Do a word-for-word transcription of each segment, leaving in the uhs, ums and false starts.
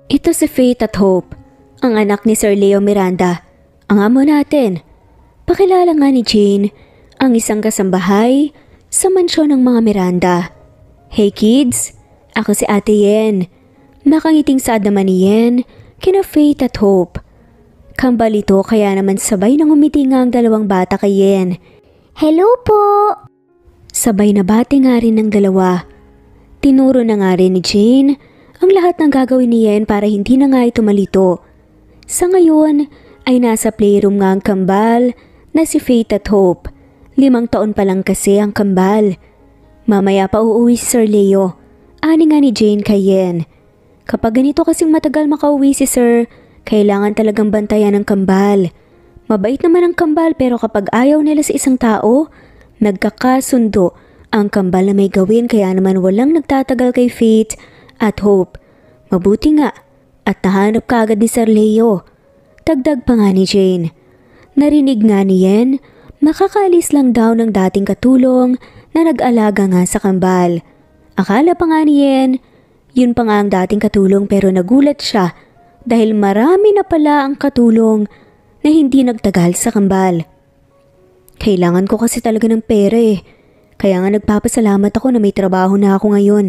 Ito si Faith at Hope, ang anak ni Sir Leo Miranda, ang amo natin. Pakilala nga ni Jane, ang isang kasambahay sa mansyon ng mga Miranda. Hey kids, ako si Ate Yen. Nakangiting saad naman ni Yen kina Faith at Hope. Kambal ito kaya naman sabay nang umiti nga ang dalawang bata kay Yen. Hello po! Sabay na bati nga rin ng dalawa. Tinuro na nga rin ni Jane ang lahat ng gagawin ni Yen para hindi na nga ito malito. Sa ngayon ay nasa playroom nga ang kambal na si Faith at Hope. Limang taon pa lang kasi ang kambal. Mamaya pa uuwi si Sir Leo. Ani nga ni Jane kay Yen. Kapag ganito kasing matagal makauwi si Sir, kailangan talagang bantayan ng kambal. Mabait naman ang kambal pero kapag ayaw nila sa isang tao, nagkakasundo ang kambal na may gawin kaya naman walang nagtatagal kay Faith at Hope. Mabuti nga at nahanap kaagad ni Sir Leo. Dagdag pa nga ni Jane. Narinig nga ni Yen, makakaalis lang daw ng dating katulong na nag-alaga nga sa kambal. Akala pa nga ni Yen, yun pa nga ang dating katulong pero nagulat siya dahil marami na pala ang katulong na hindi nagtagal sa kambal. Kailangan ko kasi talaga ng pera eh, kaya nga nagpapasalamat ako na may trabaho na ako ngayon.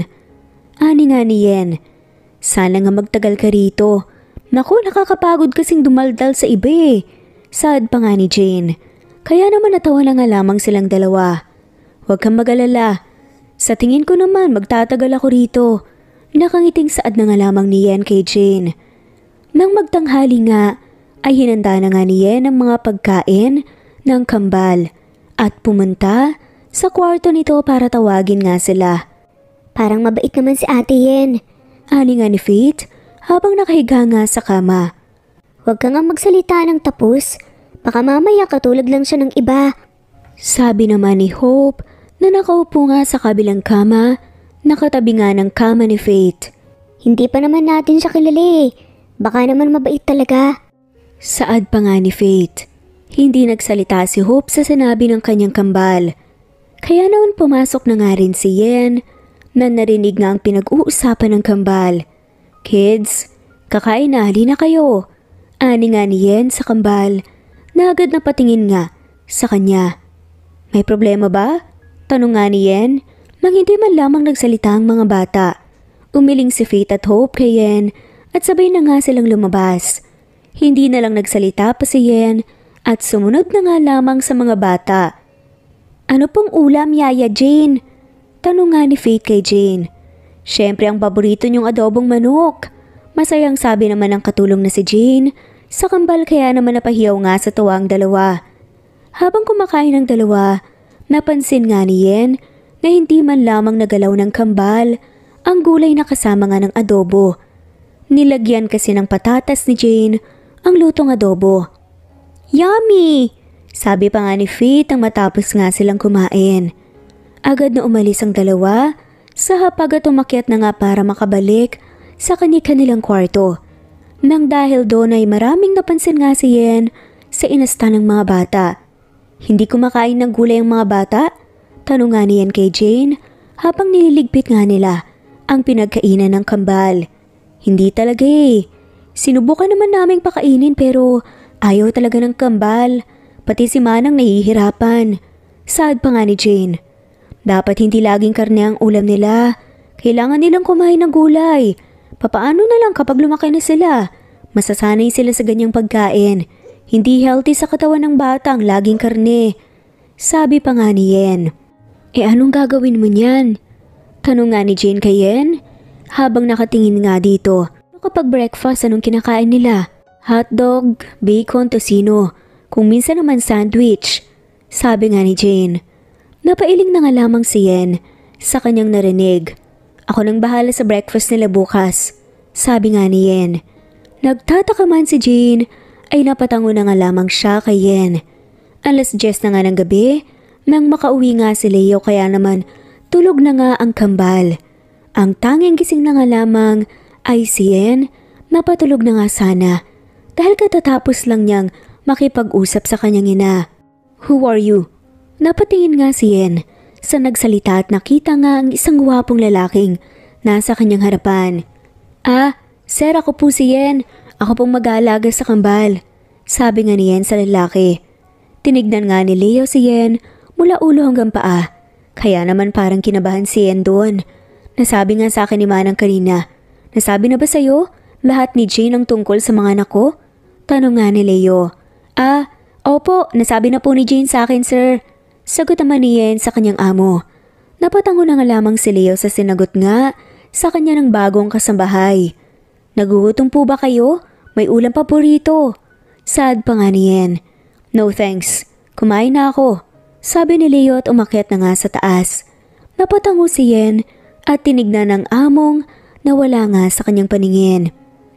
Ani nga ni Yen, sana nga magtagal ka rito. Naku, nakakapagod kasing dumaldal sa iba eh. Saad pa nga ni Jane. Kaya naman natawa na nga lamang silang dalawa. Huwag kang mag-alala. Sa tingin ko naman magtatagal ako rito. Nakangiting saad na nga lamang ni Yen kay Jane. Nang magtanghali nga, ay hinanda na nga ni Yen ang mga pagkain ng kambal at pumunta sa kwarto nito para tawagin nga sila. Parang mabait naman si Ate Yen. Ani nga ni Faith habang nakahiga nga sa kama. Huwag ka nga magsalita ng tapos. Baka mamaya katulad lang siya ng iba. Sabi naman ni Hope na nakaupo nga sa kabilang kama, nakatabi nga ng kama ni Faith. Hindi pa naman natin siya kilala eh. Baka naman mabait talaga. Saad pa nga ni Faith. Hindi nagsalita si Hope sa sinabi ng kanyang kambal. Kaya naman pumasok na nga rin si Yen na narinig nga ang pinag-uusapan ng kambal. Kids, kakain na, halina kayo. Ani nga ni Yen sa kambal na agad na patingin nga sa kanya. May problema ba? Tanong nga ni Yen nang hindi man lamang nagsalita ang mga bata. Umiling si Faith at Hope kay Yen at sabay na nga silang lumabas. Hindi na lang nagsalita pa si Yen at sumunod na nga lamang sa mga bata. Ano pong ulam, Yaya Jane? Tanong nga ni Faith kay Jane. Siyempre ang paborito niyong adobong manok. Masayang sabi naman ng katulong na si Jane. Sa kambal kaya naman napahiyaw nga sa tuwa ang dalawa. Habang kumakain ng dalawa, napansin nga ni Yen na hindi man lamang nagalaw ng kambal ang gulay na kasama nga ng adobo. Nilagyan kasi ng patatas ni Jane ang lutong adobo. Yummy! Sabi pa nga ni Faith ang matapos nga silang kumain. Agad na umalis ang dalawa sa hapag at umakyat na nga para makabalik sa kani-kanilang kwarto. Nang dahil doon ay maraming napansin nga si Yen sa inasta ng mga bata. Hindi kumakain ng gulay ang mga bata? Tanong nga ni Yen kay Jane habang nililigpit nga nila ang pinagkainan ng kambal. Hindi talaga eh. Sinubukan naman naming pakainin pero ayaw talaga ng kambal. Pati si Manang nahihirapan. Saad pa nga ni Jane. Dapat hindi laging karne ang ulam nila. Kailangan nilang kumain ng gulay. Papaano na lang kapag lumaki na sila? Masasanay sila sa ganyang pagkain. Hindi healthy sa katawan ng bata ang laging karne. Sabi pa nga ni Yen. E anong gagawin mo niyan? Tanong nga ni Jane kay Yen habang nakatingin nga dito. Kapag breakfast, anong kinakain nila? Hotdog, bacon, tocino. Kung minsan naman sandwich. Sabi nga ni Jane. Napailing na nga lamang si Yen sa kanyang narinig. Ako nang bahala sa breakfast nila bukas. Sabi nga ni Yen. Nagtataka man si Jane ay napatango na nga lamang siya kay Yen. Alas diyes na nga ng gabi nang makauwi nga si Leo kaya naman tulog na nga ang kambal. Ang tanging gising na nga lamang ay si Yen na patulog na nga sana dahil katatapos lang niyang makipag-usap sa kanyang ina. Who are you? Napatingin nga si Yen sa nagsalita at nakita nga ang isang gwapong lalaking nasa kanyang harapan. Ah, Sir, ako po si Yen. Ako pong mag-aalaga sa kambal. Sabi nga ni Yen sa lalaki. Tinignan nga ni Leo si Yen mula ulo hanggang paa. Kaya naman parang kinabahan si Yen doon. Nasabi nga sa akin ni Manang kanina. Nasabi na ba sa'yo lahat ni Jane ang tungkol sa mga anak ko? Tanong nga ni Leo. Ah, opo, nasabi na po ni Jane sa akin, sir. Sagot naman ni Yen sa kanyang amo. Napatango na nga lamang si Leo sa sinagot nga sa kanya ng bagong kasambahay. Nagugutom po ba kayo? May ulam pa po rito. Sad pa nga ni Yen. No thanks, kumain na ako. Sabi ni Leo at umakyat na nga sa taas. Napatango si Yen at tinignan ng among na wala nga sa kanyang paningin.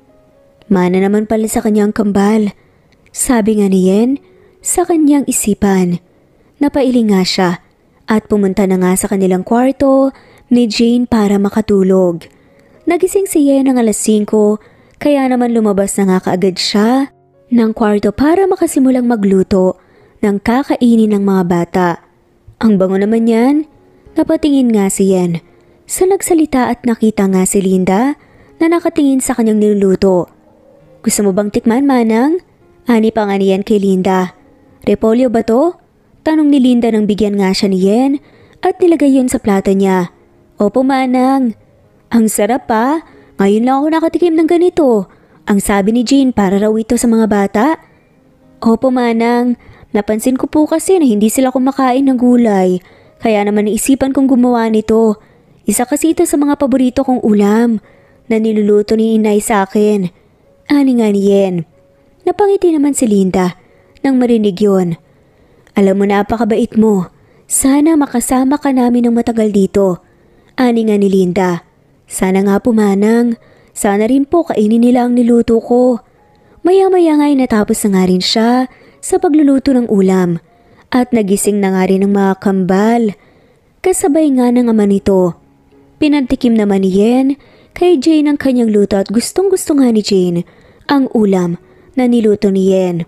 Mana naman pala sa kanyang kambal. Sabi nga ni Yen sa kanyang isipan. Napailing nga siya at pumunta na nga sa kanilang kwarto ni Jane para makatulog. Nagising si Yen ng alas singko kaya naman lumabas na nga kaagad siya ng kwarto para makasimulang magluto ng kakainin ng mga bata. Ang bango naman yan. Napatingin nga si Yen sa nagsalita at nakita nga si Linda na nakatingin sa kanyang niluluto. Gusto mo bang tikman, Manang? Ani pa nga ni Yen kay Linda. Repolyo ba to? Tanong ni Linda nang bigyan nga siya ni Yen at nilagay yun sa plato niya. Opo, Manang. Ang sarap pa. Ngayon lang ako nakatikim ng ganito. Ang sabi ni Jane para raw ito sa mga bata. Opo, Manang. Napansin ko po kasi na hindi sila kumakain ng gulay. Kaya naman naisipan kong gumawa nito. Isa kasi ito sa mga paborito kong ulam na niluluto ni Inay sa akin. Ani nga ni Yen. Napangiti naman si Linda nang marinig yun. Alam mo, napakabait mo. Sana makasama ka namin ng matagal dito. Ani nga ni Linda. Sana nga po, Manang. Sana rin po kainin nila ang niluto ko. Maya-maya nga'y natapos na nga rin siya sa pagluluto ng ulam. At nagising na nga rin ng mga kambal. Kasabay nga ng ama nito. Pinantikim naman ni Yen kay Jane ang kanyang luto at gustong gusto nga ni Jane ang ulam na niluto ni Yen.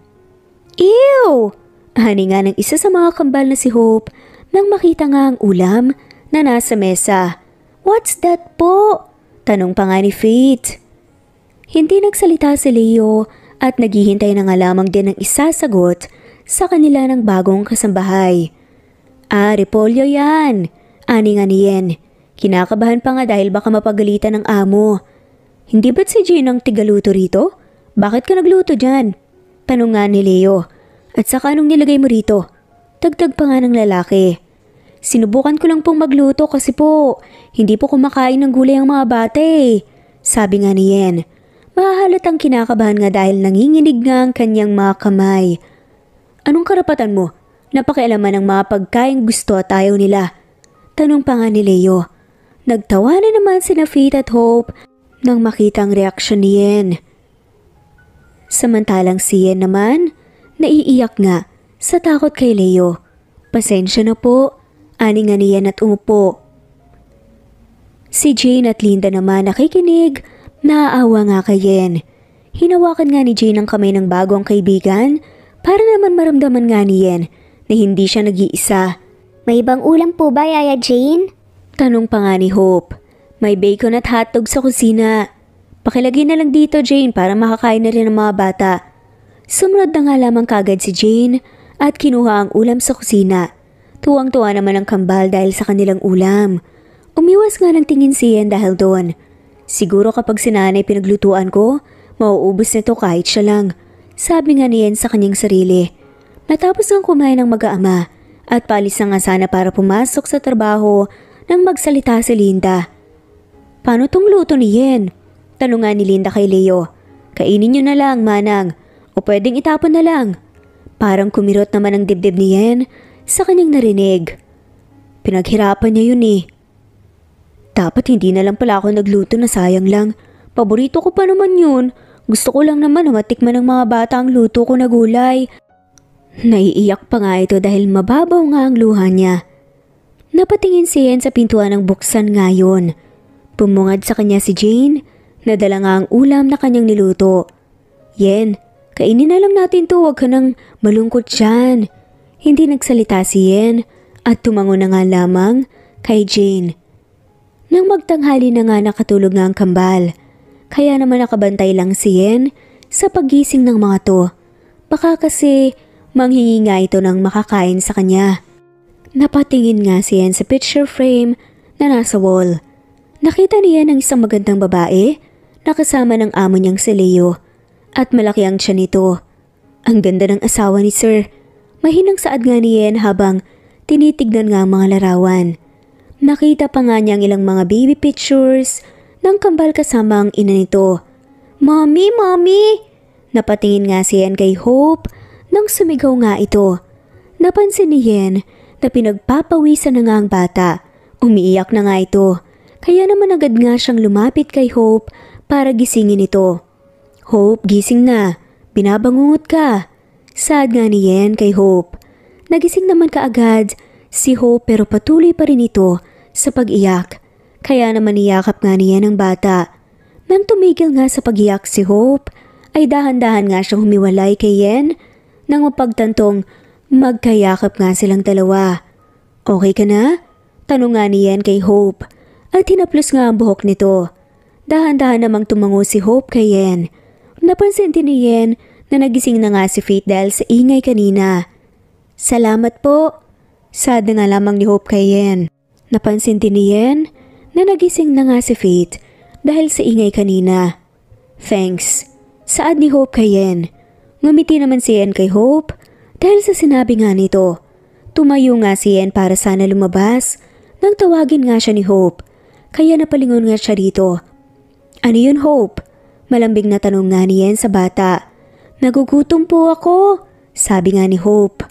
Ew! Hani nga ng isa sa mga kambal na si Hope nang makita nga ang ulam na nasa mesa. What's that po? Tanong pa nga ni Faith. Hindi nagsalita si Leo at naghihintay na nga lamang din ng isasagot sa kanila ng bagong kasambahay. Ah, repolyo yan. Ani nga ni Yen. Kinakabahan pa nga dahil baka mapagalitan ng amo. Hindi ba't si Jane ang tigaluto rito? Bakit ka nagluto dyan? Tanong nga ni Leo. At saka anong nilagay mo rito? Dagdag pa nga ng lalaki. Sinubukan ko lang pong magluto kasi po, hindi po kumakain ng gulay ang mga bata eh. Sabi nga ni Yen. Mahahalatang kinakabahan nga dahil nanginginig nga ang kanyang mga kamay. Anong karapatan mo? Napakialaman ng mga pagkain gusto at ayaw nila. Tanong pa nga ni Leo. Nagtawa na naman sina Faith at Hope nang makita ang reaksyon ni Yen. Samantalang si Yen naman, naiiyak nga sa takot kay Leo. Pasensya na po, ani nga ni Yen at umupo. Si Jane at Linda naman nakikinig, naaawa nga kay Yen. Hinawakan nga ni Jane ang kamay ng bagong kaibigan para naman maramdaman nga ni Yen na hindi siya nag-iisa. May ibang ulam po ba, Yaya Jane? Tanong pa nga ni Hope. May bacon at hotdog sa kusina. Pakilagay na lang dito, Jane, para makakain na rin ang mga bata. Sumunod na nga lamang kagad si Jane at kinuha ang ulam sa kusina. Tuwang-tuwa naman ang kambal dahil sa kanilang ulam. Umiwas nga ng tingin si Yen dahil doon. Siguro kapag sinanay pinaglutuan ko, mauubos nito kahit siya lang. Sabi nga ni Yen sa kanyang sarili. Natapos ang kumain ng mag-aama at palis na nga sana para pumasok sa trabaho nang magsalita si Linda. Paano tong luto ni Yen? Tanong nga ni Linda kay Leo. Kainin nyo na lang, Manang. O pwedeng itapon na lang. Parang kumirot naman ang dibdib ni Yen sa kanyang narinig. Pinaghirapan niya yun eh. Dapat hindi na lang pala ako nagluto na sayang lang. Paborito ko pa naman yun. Gusto ko lang naman na matikman ng mga bata ang luto ko na gulay. Naiiyak pa nga ito dahil mababaw nga ang luha niya. Napatingin si Yen sa pintuan ng buksan ngayon. Pumungad sa kanya si Jane. Nadala nga ang ulam na kanyang niluto. Yen, kainin na lang natin to, wag ka nang malungkot dyan. Hindi nagsalita si Yen at tumango na nga lamang kay Jane. Nang magtanghali na nga nakatulog nga ang kambal. Kaya naman nakabantay lang si Yen sa paggising ng mga to. Baka kasi manghingi nga ito ng makakain sa kanya. Napatingin nga si Yen sa picture frame na nasa wall. Nakita niya ng isang magandang babae na kasama ng amo niyang si Leo at malaki ang tiyan nito. Ang ganda ng asawa ni Sir. Mahinang saad nga ni Yen habang tinitignan nga ang mga larawan. Nakita pa nga niya ang ilang mga baby pictures ng kambal kasama ang ina nito. Mommy, Mommy! Napatingin nga si Yen kay Hope nang sumigaw nga ito. Napansin ni Yen na pinagpapawisan na nga ang bata. Umiiyak na nga ito. Kaya naman agad nga siyang lumapit kay Hope para gisingin ito. Hope, gising na. Binabangungot ka. Saad nga ni Yen kay Hope. Nagising naman kaagad si Hope pero patuloy pa rin ito sa pag-iyak. Kaya naman niyakap nga ni Yen ang bata. Nang tumigil nga sa pag-iyak si Hope, ay dahan-dahan nga siyang humiwalay kay Yen nang mapagtantong magkayakap nga silang dalawa. Okay ka na? Tanong nga ni Yen kay Hope at hinaplos nga ang buhok nito. Dahan-dahan namang tumango si Hope kay Yen. Napansin din ni Yen na nagising na nga si Faith dahil sa ingay kanina. Salamat po. Sad na nga lamang ni Hope kay Yen. Napansin din ni Yen na nagising na nga si Faith dahil sa ingay kanina. Thanks. Saad ni Hope kay Yen. Ngumiti naman si Yen kay Hope dahil sa sinabi nga nito. Tumayo nga si Yen para sana lumabas nang tawagin nga siya ni Hope. Kaya napalingon nga siya dito. Ano yun, Hope? Malambing na tanong nga ni Yen sa bata. Nagugutom po ako, sabi nga ni Hope.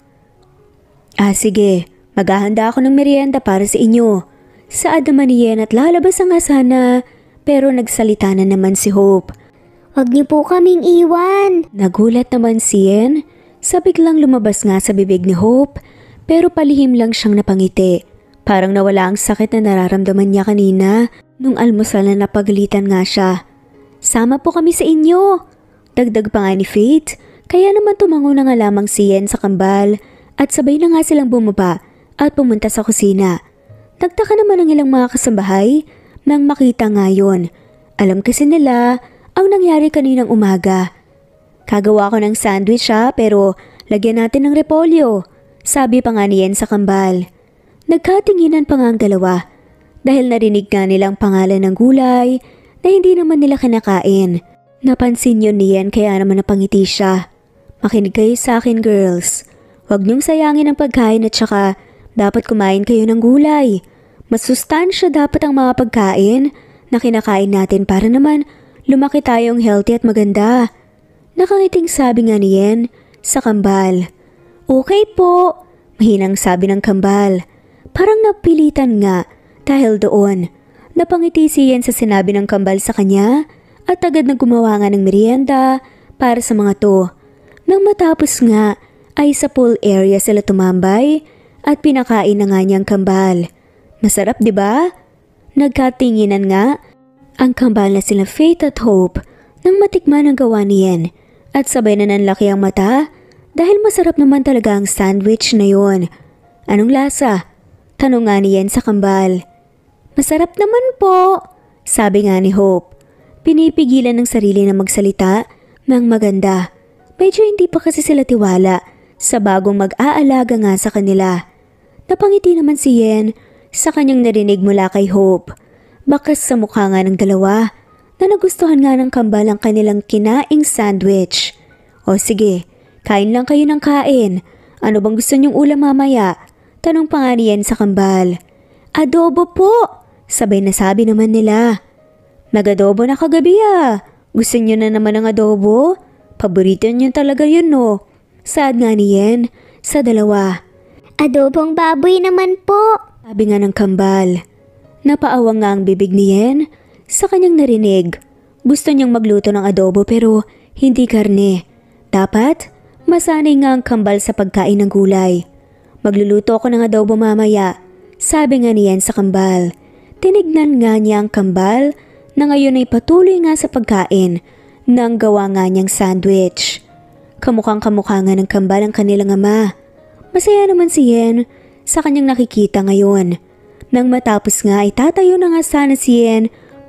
Ah sige, maghahanda ako ng merienda para sa inyo. Saad naman ni Yen at lalabas nga sana pero nagsalita na naman si Hope. Huwag niyo po kaming iwan. Nagulat naman si Yen sa biglang lumabas nga sa bibig ni Hope pero palihim lang siyang napangiti. Parang nawala ang sakit na nararamdaman niya kanina nung almusal na napagalitan nga siya. Sama po kami sa inyo. Dagdag pa nga ni Faith, kaya naman tumango na nga lamang si Yen sa kambal at sabay na nga silang bumaba at pumunta sa kusina. Nagtaka naman ang ilang mga kasambahay nang makita nga yun. Alam kasi nila ang nangyari kaninang umaga. Kagawa ko ng sandwich ha pero lagyan natin ng repolyo, sabi pa nga ni Yen sa kambal. Nagkatinginan pa nga ang dalawa dahil narinig nga nilang pangalan ng gulay na hindi naman nila kinakain. Napansin yun ni Yen kaya naman napangiti siya. Makinig kayo sa akin girls. Huwag niyong sayangin ang pagkain at saka dapat kumain kayo ng gulay. Masustansya dapat ang mga pagkain na kinakain natin para naman lumaki tayong healthy at maganda. Nakangiting sabi nga ni Yen sa kambal. Okay po, mahinang sabi ng kambal. Parang napilitan nga dahil doon. Napangiti si Yen sa sinabi ng kambal sa kanya at agad na gumawa nga ng merienda para sa mga to. Nang matapos nga ay sa pool area sila tumambay at pinakain na nga niyang kambal. Masarap di ba? Nagkatinginan nga ang kambal na sila Faith at Hope nang matikman ang gawa ni Yen at sabay na nanlaki ang mata dahil masarap naman talaga ang sandwich na yon. Anong lasa? Tanong nga ni Yen sa kambal. Masarap naman po, sabi nga ni Hope. Pinipigilan ng sarili na magsalita ng maganda. Medyo hindi pa kasi sila tiwala sa bagong mag-aalaga nga sa kanila. Napangiti naman si Yen sa kanyang narinig mula kay Hope. Bakas sa mukha nga ng dalawa na nagustuhan nga ng kambal ang kanilang kinaing sandwich. O sige, kain lang kayo ng kain. Ano bang gusto niyong ulam mamaya? Tanong pa nga ni Yen sa kambal. Adobo po, sabay na sabi naman nila. Nag-adobo na kagabi ah. Gusto niyo na naman ng adobo? Paborito niyo talaga yun no? Saad nga ni Yen sa dalawa. Adobong baboy naman po, sabi nga ng kambal. Napaawang nga ang bibig ni Yen sa kanyang narinig. Gusto niyang magluto ng adobo pero hindi karne. Dapat masanay nga ang kambal sa pagkain ng gulay. Magluluto ako ng adobo mamaya, sabi nga ni Yen sa kambal. Tinignan nga niya ang kambal na ngayon ay patuloy nga sa pagkain nang gawa nga niyang sandwich. Kamukhang kamukha nga ng kambal ang kanilang ama. Masaya naman si Yen sa kanyang nakikita ngayon. Nang matapos nga ay tatayo na nga sana si Yen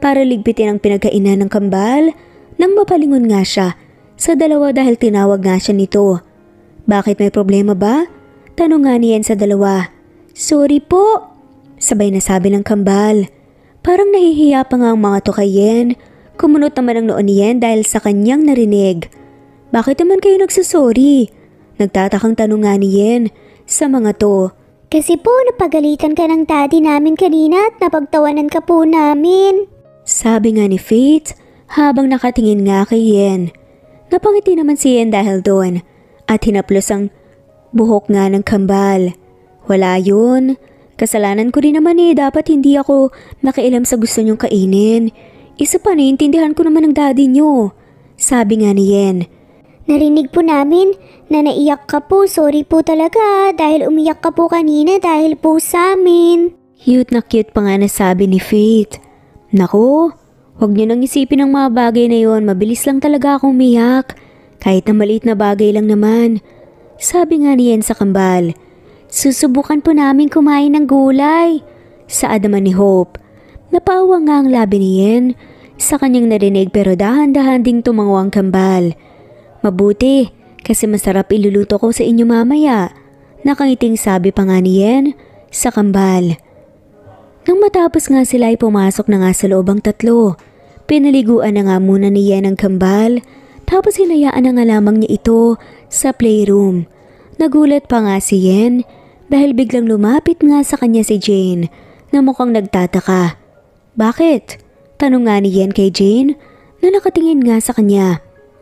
para ligpitin ang pinagkainan ng kambal nang mapalingon nga siya sa dalawa dahil tinawag nga siya nito. Bakit, may problema ba? Tanong nga niyan sa dalawa. Sorry po, sabay nasabi ng kambal. Parang nahihiya pa nga ang mga to kay Yen. Kumunot naman ang noon ni Yen dahil sa kanyang narinig. Bakit naman kayo nagsasorry? Nagtatakang tanong nga ni Yen sa mga to. Kasi po napagalitan ka ng daddy namin kanina at napagtawanan ka po namin. Sabi nga ni Faith habang nakatingin nga kay Yen. Napangiti naman si Yen dahil doon at hinaplos ang buhok nga ng kambal. Wala yun. Kasalanan ko rin naman eh, dapat hindi ako nakialam sa gusto niyong kainin. Isa pa, naiintindihan ko naman ng daddy niyo. Sabi nga ni Yen. Narinig po namin na naiyak ka po, sorry po talaga dahil umiyak ka po kanina dahil po sa amin. Cute na cute pa nga nasabi ni Faith. Naku, huwag niyo nang isipin ang mga bagay na yon, mabilis lang talaga akong umiyak. Kahit na maliit na bagay lang naman. Sabi nga ni Yen sa kambal. Susubukan po namin kumain ng gulay. Saad naman ni Hope. Napawa nga ang labi ni Yen sa kanyang narinig pero dahan-dahan ding tumango ang kambal. Mabuti kasi masarap iluluto ko sa inyo mamaya. Nakangiting sabi pa nga ni Yen sa kambal. Nang matapos nga sila ay pumasok na nga sa loob ang tatlo. Pinaliguan na nga muna ni Yen ang kambal tapos hinayaan na nga lamang niya ito sa playroom. Nagulat pa nga si Yen dahil biglang lumapit nga sa kanya si Jane na mukhang nagtataka. Bakit? Tanong nga ni Yen kay Jane na nakatingin nga sa kanya.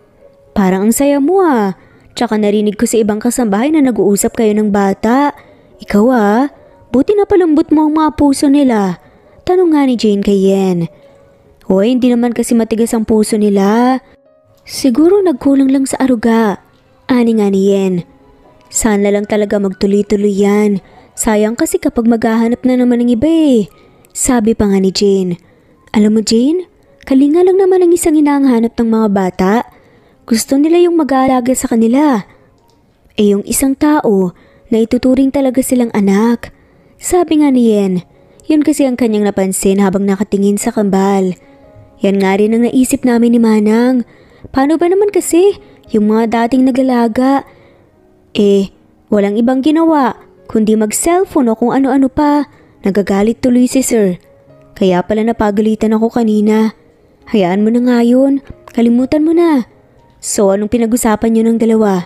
Parang ang saya mo ah. Tsaka narinig ko sa ibang kasambahay na nag-uusap kayo ng bata. Ikaw ah, buti na palambot mo ang mga puso nila. Tanong nga ni Jane kay Yen. Hoy, hindi naman kasi matigas ang puso nila. Siguro nagkulang lang sa aruga. Ani nga ni Yen. Sana lang talaga magtuloy-tuloy yan. Sayang kasi kapag maghahanap na naman ng iba eh. Sabi pa nga ni Jane. Alam mo Jane, kalinga lang naman ang isang inahanap ng mga bata. Gusto nila yung mag-aalaga sa kanila. Eh yung isang tao na ituturing talaga silang anak. Sabi nga ni Yen. Yun kasi ang kanyang napansin habang nakatingin sa kambal. Yan nga rin ang naisip namin ni Manang. Paano ba naman kasi yung mga dating naglalaga? Eh, walang ibang ginawa, kundi mag-cellphone o kung ano-ano pa. Nagagalit tuloy si Sir. Kaya pala napagalitan ako kanina. Hayaan mo na nga yun, kalimutan mo na. So, anong pinag-usapan niyo ng dalawa?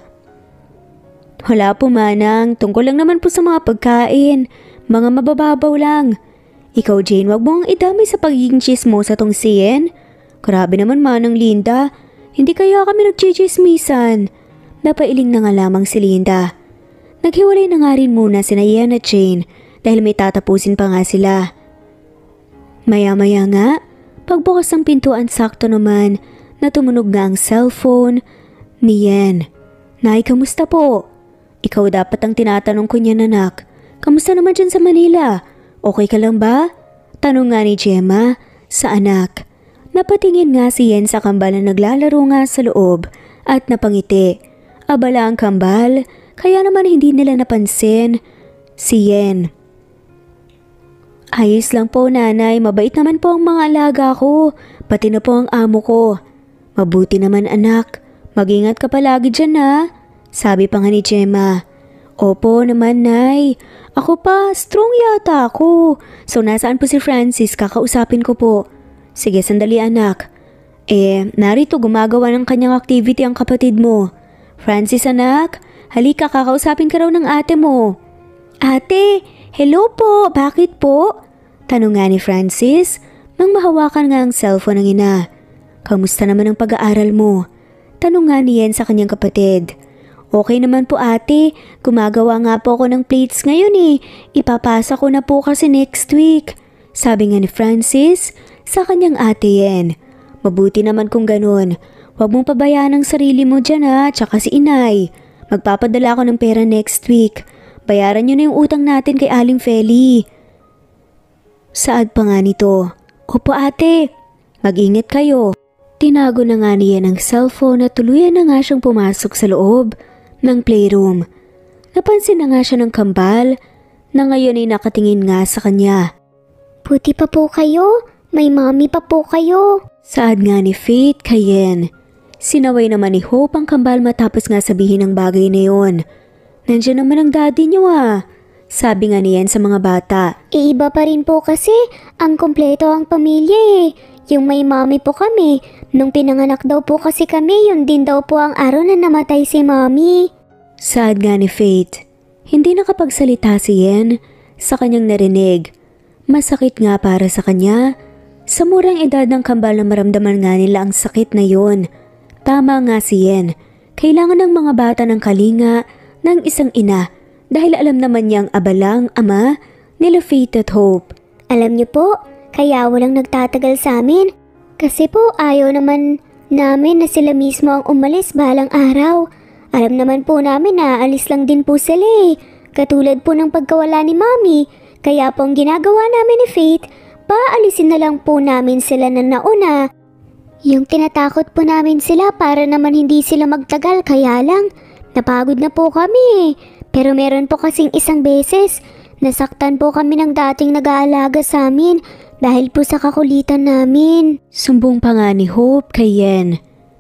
Wala po Manang, tungkol lang naman po sa mga pagkain. Mga mabababaw lang. Ikaw Jane, wag mo ang idamay sa pagiging chismosa tong si Yen. Grabe naman Manang Linda, hindi kaya kami nagchichismisan. Napailing na nga lamang si Linda. Naghiwalay na nga rin muna sina Yen at Jane dahil may tatapusin pa nga sila. Maya-maya nga, pagbukas ng pintuan sakto naman na tumunog nga ang cellphone ni Yen. Nay, kamusta po? Ikaw dapat ang tinatanong ko niyan anak. Kamusta naman dyan sa Manila? Okay ka lang ba? Tanong nga ni Gemma sa anak. Napatingin nga si Yen sa kambal na naglalaro nga sa loob at napangiti. Abala ang kambal, kaya naman hindi nila napansin si Yen. Ayos lang po nanay, mabait naman po ang mga alaga ko, pati na po ang amo ko. Mabuti naman anak, mag-ingat ka palagi dyan ha, sabi pa nga ni Gemma. Opo naman nay, ako pa, strong yata ako. So nasaan po si Francis, kakausapin ko po. Sige sandali anak. Eh, narito gumagawa ng kanyang activity ang kapatid mo. Francis anak, halika kakausapin ka raw ng ate mo. Ate, hello po, bakit po? Tanong nga ni Francis nang mahawakan nga ang cellphone ng ina. Kamusta naman ang pag-aaral mo? Tanong nga ni Yen sa kanyang kapatid. Okay naman po ate, gumagawa nga po ako ng plates ngayon eh. Ipapasa ko na po kasi next week. Sabi nga ni Francis sa kanyang ate Yen. Mabuti naman kung ganun. Huwag mong pabayaan ang sarili mo dyan ha, tsaka si inay. Magpapadala ako ng pera next week. Bayaran nyo na yung utang natin kay Aling Feli. Saad pa nga nito. Opo ate, mag-ingat kayo. Tinago na nga niya ng cellphone at tuluyan na nga siyang pumasok sa loob ng playroom. Napansin na nga siya ng kambal na ngayon ay nakatingin nga sa kanya. Buti pa po kayo, May mommy pa po kayo. Saad nga ni Faith kay Yen. Sinaway naman ni Hope ang kambal matapos nga sabihin ang bagay na yun. Nandiyan naman ang daddy niyo ah. Sabi nga ni Yen sa mga bata. E iba pa rin po kasi, ang kumpleto ang pamilya eh. Yung may mommy po kami, nung pinanganak daw po kasi kami, yun din daw po ang araw na namatay si mommy. Saad nga ni Faith. Hindi nakapagsalita si Yen sa kanyang narinig. Masakit nga para sa kanya. Sa murang edad ng kambal na maramdaman nga nila ang sakit na yun. Tama nga si Yen. Kailangan ng mga bata ng kalinga ng isang ina dahil alam naman niyang abalang ama nila Faith at Hope. Alam niyo po, kaya walang nagtatagal sa amin. Kasi po ayaw naman namin na sila mismo ang umalis balang araw. Alam naman po namin na alis lang din po sila eh. Katulad po ng pagkawala ni Mommy. Kaya po ang ginagawa namin ni Faith, paalisin na lang po namin sila na nauna. Yung tinatakot po namin sila para naman hindi sila magtagal, kaya lang napagod na po kami. Pero meron po kasing isang beses, nasaktan po kami ng dating nag-aalaga sa amin dahil po sa kakulitan namin. Sumbong pa nga ni Hope kay Yen.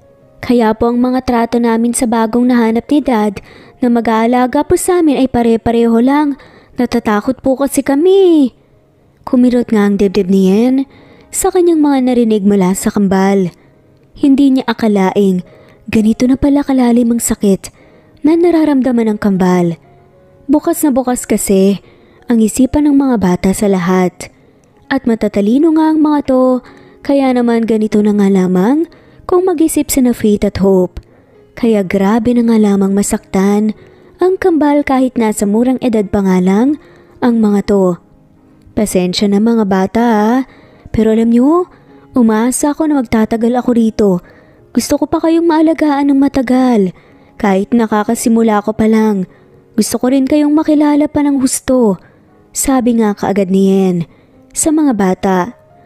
Kaya po ang mga trato namin sa bagong nahanap ni Dad na mag-aalaga po sa amin ay pare-pareho lang. Natatakot po kasi kami. Kumirot nga ang dibdib ni Yen sa kanyang mga narinig mula sa kambal. Hindi niya akalaing ganito na pala kalalim ang sakit na nararamdaman ng kambal. Bukas na bukas kasi ang isipan ng mga bata sa lahat. At matatalino nga ang mga to, kaya naman ganito na nga lamang kung mag-isip sina Faith at Hope. Kaya grabe na nga lamang masaktan ang kambal kahit nasa murang edad pa nga lang ang mga to. Pasensya na mga bata ah, pero alam nyo, umaasa ako na magtatagal ako rito. Gusto ko pa kayong maalagaan ng matagal. Kahit nakakasimula ko pa lang, gusto ko rin kayong makilala pa ng husto. Sabi nga kaagad ni Yen sa mga bata.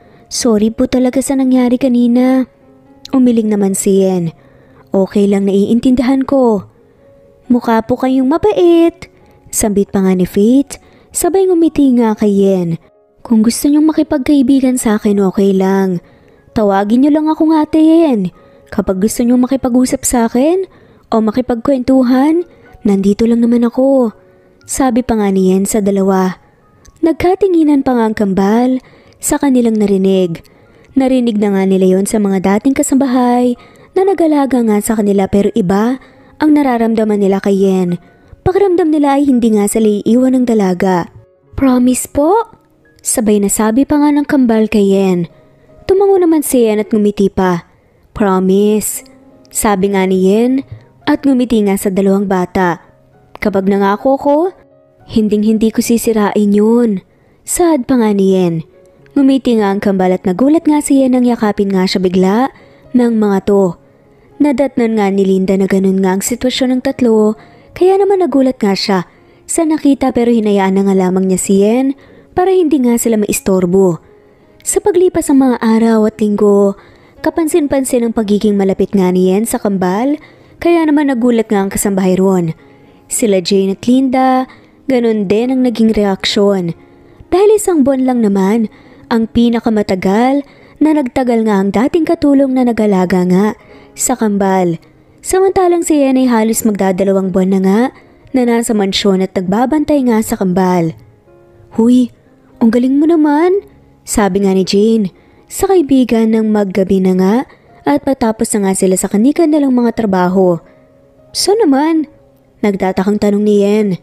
Sorry po talaga sa nangyari kanina. Umiling naman si Yen. Okay lang, naiintindihan ko. Mukha po kayong mabait. Sambit pa nga ni Faith, sabay ngumiti nga kay Yen. Kung gusto niyong makipagkaibigan sa akin, okay lang. Tawagin niyo lang ako nga Ate Yen. Kapag gusto niyong makipag-usap sa akin o makipagkwentuhan, nandito lang naman ako. Sabi pa nga ni Yen sa dalawa. Nagkatinginan pa nga ang kambal sa kanilang narinig. Narinig na nga nila yon sa mga dating kasambahay na nag-alaga nga sa kanila pero iba ang nararamdaman nila kay Yen. Pakiramdam nila ay hindi nga sila iiwan ng dalaga. Promise po? Sabay na sabi pa nga ng kambal kay Yen. Tumango naman si Yen at ngumiti pa. Promise. Sabi nga ni Yen at ngumiti nga sa dalawang bata. Kapag nangako ko, hinding hindi ko sisirain yun. Saad pa nga ni Yen. Ngumiti nga ang kambal at nagulat nga si Yen nang yakapin nga siya bigla ng mga to. Nadatnan nga ni Linda na ganun nga ang sitwasyon ng tatlo, kaya naman nagulat nga siya sa nakita pero hinayaan na nga lamang niya si Yen para hindi nga sila maistorbo. Sa paglipas ng mga araw at linggo, kapansin-pansin ang pagiging malapit nga ni Yen sa kambal, kaya naman nagulat nga ang kasambahay ron. Sila Jane at Linda, ganun din ang naging reaksyon. Dahil isang buwan lang naman, ang pinakamatagal na nagtagal nga ang dating katulong na nag-alaga nga sa kambal. Samantalang si Yen ay halos magdadalawang buwan na nga na nasa mansyon at nagbabantay nga sa kambal. Huy, ang galing mo naman, sabi nga ni Jane sa kaibigan ng maggabi na nga at matapos na nga sila sa kanilang mga trabaho. So naman, nagtatakang tanong ni Yen.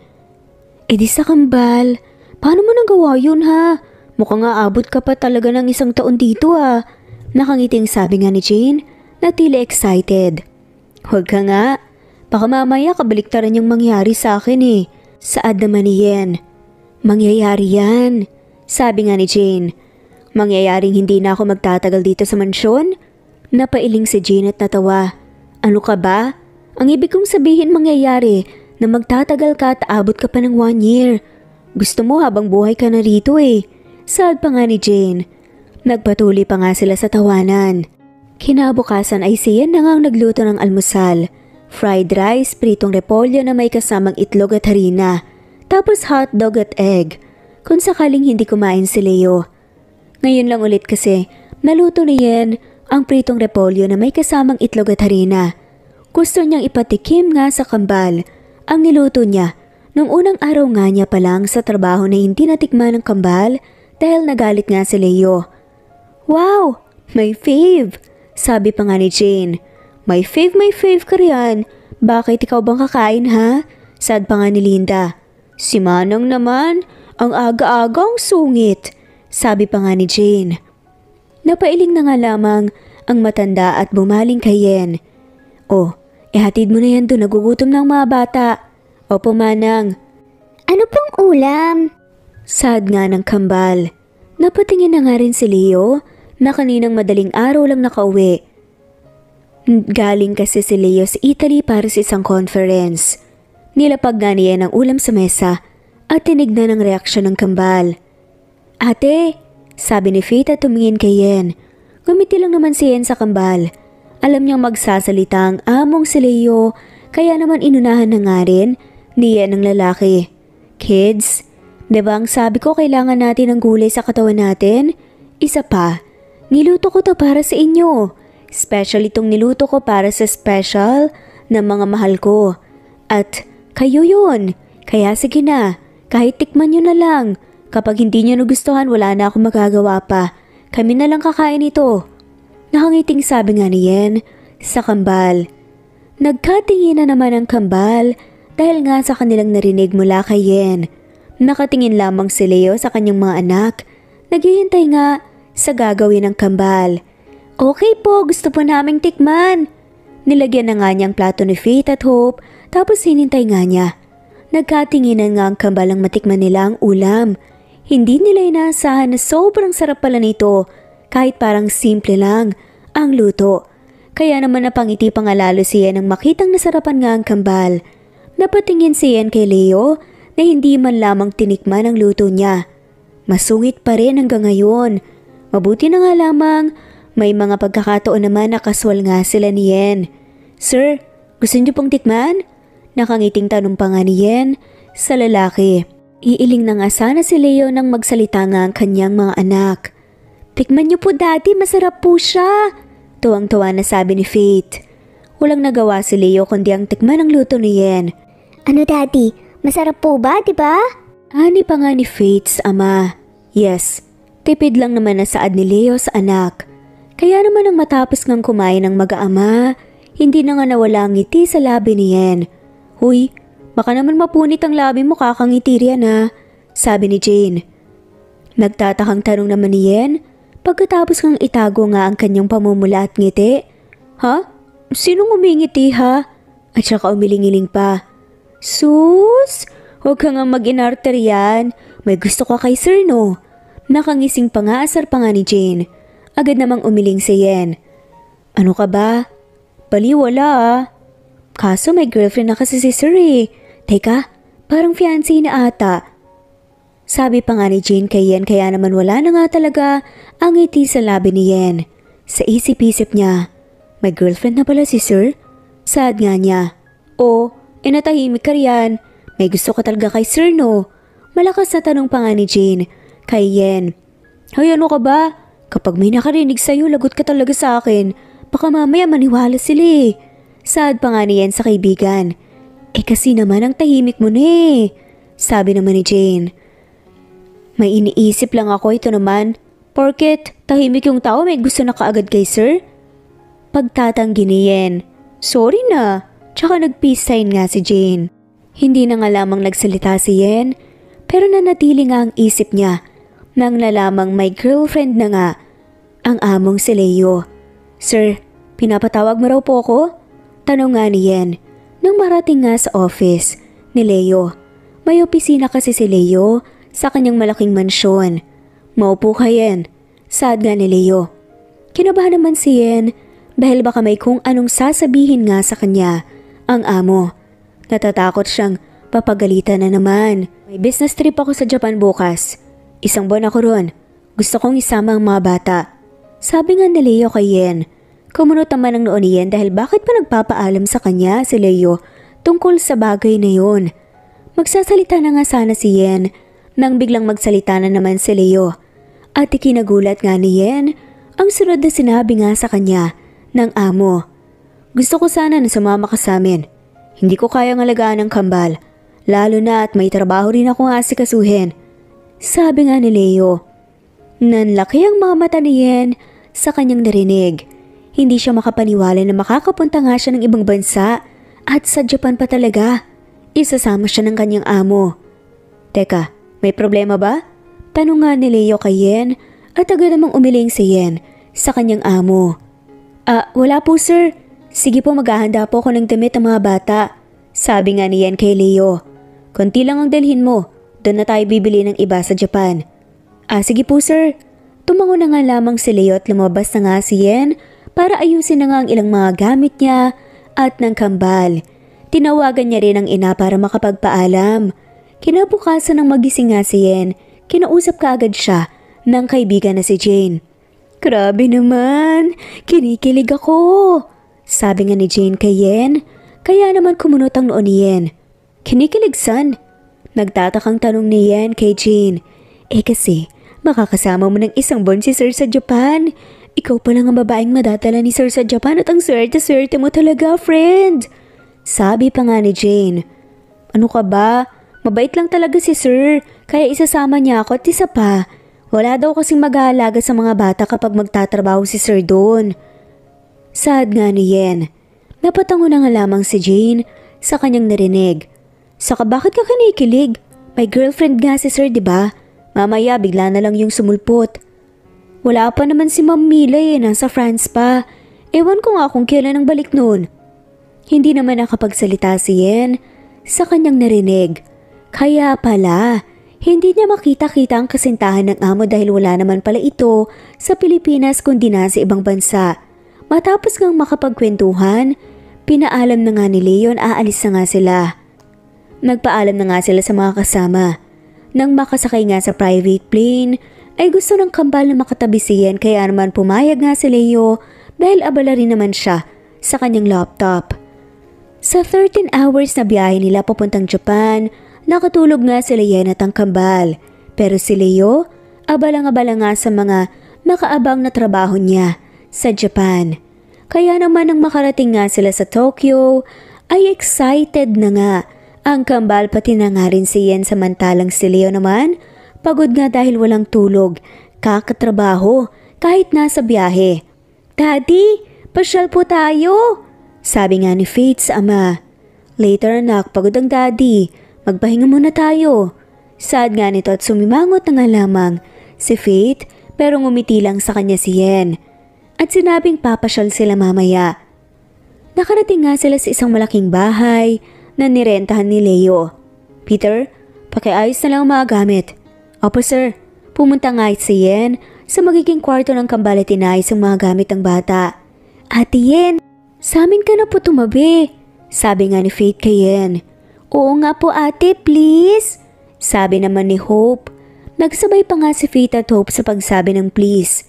E di sa kambal, paano mo nagawa yun ha? Mukhang aabot ka pa talaga ng isang taon dito ah. Nakangiting sabi nga ni Jane na tila excited. Huwag ka nga, baka mamaya kabaliktaran yung mangyari sa akin eh. Saad naman ni Yen. Mangyayari yan, sabi nga ni Jane. Mangyayaring hindi na ako magtatagal dito sa mansyon? Napailing si Jane at natawa. Ano ka ba? Ang ibig kong sabihin mangyayari na magtatagal ka at aabot ka pa ng one year. Gusto mo habang buhay ka na rito eh. Saad pa nga ni Jane. Nagpatuloy pa nga sila sa tawanan. Kinabukasan ay si Yen na nga ang nagluto ng almusal. Fried rice, pritong repolyo na may kasamang itlog at harina. Tapos hotdog at egg. Kung sakaling hindi kumain si Leo. Ngayon lang ulit kasi, naluto ni Yen ang pritong repolyo na may kasamang itlog at harina. Gusto niyang ipatikim nga sa kambal ang niluto niya. Nung unang araw nga niya pa lang sa trabaho na hindi natikman ng kambal dahil nagalit nga si Leo. Wow! My fave! Sabi pa nga ni Jane. My fave, my fave ka riyan. Bakit ikaw bang kakain ha? Sad pa nga ni Linda. Si Manang naman, ang aga-agang sungit. Sabi pa nga ni Jane. Napailing na nga lamang ang matanda at bumaling kay Yen. Oh, ihatid mo na yan doon, nagugutom ng mga bata. Opo, Manang. Ano pong ulam? Sad nga ng kambal. Napatingin na nga rin si Leo na kaninang madaling araw lang nakauwi. Galing kasi si Leo sa Italy para sa isang conference. Nilapag nga niya ng ulam sa mesa at tinignan ang reaksyon ng kambal. Ate, sabi ni Faith at tumingin kay Yen. Gumiti lang naman si Yen sa kambal. Alam niyang magsasalita ang among si Leo, kaya naman inunahan na nga rin ni Yen ang lalaki. Kids, di ba ang sabi ko kailangan natin ng gulay sa katawan natin? Isa pa, niluto ko to para sa inyo. Special itong niluto ko para sa special na mga mahal ko. At kayo yun. Kaya sige na, kahit tikman nyo na lang. Kapag hindi nyo nagustuhan, wala na akong magagawa pa. Kami na lang kakain ito. Nakangiting sabi nga ni Yen sa kambal. Nagkatingin na naman ang kambal dahil nga sa kanilang narinig mula kay Yen. Nakatingin lamang si Leo sa kanyang mga anak. Naghihintay nga sa gagawin ng kambal. Okay po, gusto po naming tikman. Nilagyan na nga niyang plato ni Faith at Hope tapos hinintay nga niya. Nagkatinginan nga ang kambal ang matikman nila ang ulam. Hindi nila inaasahan na sobrang sarap pala nito kahit parang simple lang ang luto. Kaya naman napangiti pa nga lalo si Yen nang makitang nasarapan nga ang kambal. Napatingin si Yen kay Leo na hindi man lamang tinikman ang luto niya. Masungit pa rin hanggang ngayon. Mabuti na nga lamang may mga pagkakataon naman na kaswal nga sila ni Yen. Sir, gusto niyo pong tikman? Nakangiting tanong pa nga ni Yen sa lalaki. Iiling na nga sana si Leo nang magsalita nga ang kanyang mga anak. Tikman niyo po daddy, masarap po siya. Tuwang-tuwa na sabi ni Faith. Walang nagawa si Leo kundi ang tikman ang luto ni Yen. Ano daddy, masarap po ba, di ba? Ani pa nga ni Faith's ama. Yes, tipid lang naman na saad ni Leo sa anak. Kaya naman ang matapos ngang kumain ng mag-aama, hindi na nga nawala ang ngiti sa labi ni Yen. Huy, baka naman mapunit ang labi mo kakangiti riyan ha, sabi ni Jane. Nagtatakang tanong naman ni Yen pagkatapos kang itago nga ang kanyang pamumula at ngiti. Ha? Sinong umingiti ha? At saka umiling-iling pa. Sus, huwag ka nga mag-inarte riyan. May gusto ka kay sir no? Nakangising pa nga asar pa nga ni Jane. Agad namang umiling si Yen. Ano ka ba? Baliwala ah. Kaso may girlfriend na kasi si sir eh. Teka, parang fiancé na ata. Sabi pa nga ni Jane kay Yen kaya naman wala na nga talaga ang ngiti sa labi ni Yen. Sa isip-isip niya, may girlfriend na pala si sir? Sad nga niya. O, inatahimik ka riyan. May gusto ka talaga kay sir no? Malakas na tanong pa nga ni Jane kay Yen. Hoy, ano ka ba? Kapag may nakarinig sa'yo, lagot ka talaga sa akin. Baka mamaya maniwala sila eh. Sad pa nga ni Yen sa kaibigan. Eh kasi naman ang tahimik mo na eh. Sabi naman ni Jane. May iniisip lang ako ito naman. Porket tahimik yung tao may gusto na kaagad kay sir? Pagtatanggi ni Yen. Sorry na. Tsaka nag-peace sign nga si Jane. Hindi na nga lamang nagsalita si Yen. Pero nanatili nga ang isip niya. Nang nalamang may girlfriend na nga ang among si Leo. Sir, pinapatawag mo raw po ako? Tanong nga ni Yen nang marating nga sa office ni Leo. May opisina kasi si Leo sa kanyang malaking mansyon. Maupo ka Yen, saad nga ni Leo. Kinabahan naman si Yen dahil baka may kung anong sasabihin nga sa kanya ang amo. Natatakot siyang papagalitan na naman. May business trip ako sa Japan bukas. Isang buwan ako ron. Gusto kong isama ang mga bata. Sabi nga ni Leo kay Yen. Kumunot naman ang noon ni Yen dahil bakit pa nagpapaalam sa kanya si Leo tungkol sa bagay na yun. Magsasalita na nga sana si Yen nang biglang magsalita na naman si Leo. At ikinagulat nga ni Yen ang sunod na sinabi nga sa kanya ng amo. Gusto ko sana na sumama ka sa amin. Hindi ko kayang alagaan ng kambal. Lalo na at may trabaho rin akong asikasuhin. Sabi nga ni Leo. Nanlaki ang mga mata ni Yen sa kanyang narinig. Hindi siya makapaniwala na makakapunta nga siya ng ibang bansa at sa Japan pa talaga. Isasama siya ng kanyang amo. Teka, may problema ba? Tanong nga ni Leo kay Yen at agad namang umiling si Yen sa kanyang amo. Ah, wala po sir. Sige po, maghahanda po ako ng damit ng mga bata. Sabi nga ni Yen kay Leo. Konti lang ang dalhin mo. Doon na tayo bibili ng iba sa Japan. Ah, sige po sir. Tumango na nga lamang si Leo at lumabas na nga si Yen para ayusin na nga ang ilang mga gamit niya at ng kambal. Tinawagan niya rin ang ina para makapagpaalam. Kinabukasan ng magising nga si Yen, kinausap kaagad siya ng kaibigan na si Jane. Grabe naman, kinikilig ako. Sabi nga ni Jane kay Yen, kaya naman kumunot ang noon ni Yen. Kinikilig san? Nagtatakang tanong ni Yen kay Jane. Eh kasi, makakasama mo ng isang buwan si Sir sa Japan. Ikaw pa lang ang babaeng madadala ni Sir sa Japan at ang swerte-swerte mo talaga, friend. Sabi pa nga ni Jane. Ano ka ba? Mabait lang talaga si Sir, kaya isasama niya ako at isa pa. Wala daw kasing mag-aalaga sa mga bata kapag magtatrabaho si Sir doon. Sad nga ni Yen. Napatango na nga lamang si Jane sa kanyang narinig. Saka bakit ka kinikilig? May girlfriend nga si Sir, diba? Mamaya bigla na lang yung sumulpot. Wala pa naman si Ma'am Mila eh, nasa France pa. Ewan ko nga kung kailan ang balik noon. Hindi naman nakapagsalita si Yen sa kanyang narinig. Kaya pala, hindi niya makita-kita ang kasintahan ng amo dahil wala naman pala ito sa Pilipinas kundi na sa ibang bansa. Matapos ngang makapagkwentuhan, pinaalam na nga ni Leon aalis na nga sila. Nagpaalam na nga sila sa mga kasama. Nang makasakay nga sa private plane, ay gusto ng kambal na makatabi si Yen kaya naman pumayag nga si Leo dahil abala rin naman siya sa kanyang laptop. Sa thirteen hours na biyahe nila papuntang Japan, nakatulog nga sila Yen at ang kambal. Pero si Leo, abalang-abala nga sa mga nakaabang na trabaho niya sa Japan. Kaya naman nang makarating nga sila sa Tokyo, ay excited na nga ang kambal pati na nga rin si Yen samantalang si Leo naman, pagod nga dahil walang tulog, kakatrabaho kahit nasa biyahe. Daddy, pasyal po tayo! Sabi nga ni Faith sa ama. Later anak, pagod ang daddy, magpahinga muna tayo. Sad nga nito at sumimangot na nga lamang si Faith pero ngumiti lang sa kanya si Yen. At sinabing papasyal sila mamaya. Nakarating nga sila sa isang malaking bahay na nirentahan ni Leo. Peter, pakiayos na lang ang mga gamit. Opo sir, pumunta nga si Yen sa magiging kwarto ng kambal at inayos ang mga gamit ng bata. Ate Yen, sa amin ka na po tumabi. Sabi nga ni Faith kay Yen. Oo nga po ate, please. Sabi naman ni Hope. Nagsabay pa nga si Faith at Hope sa pagsabi ng please.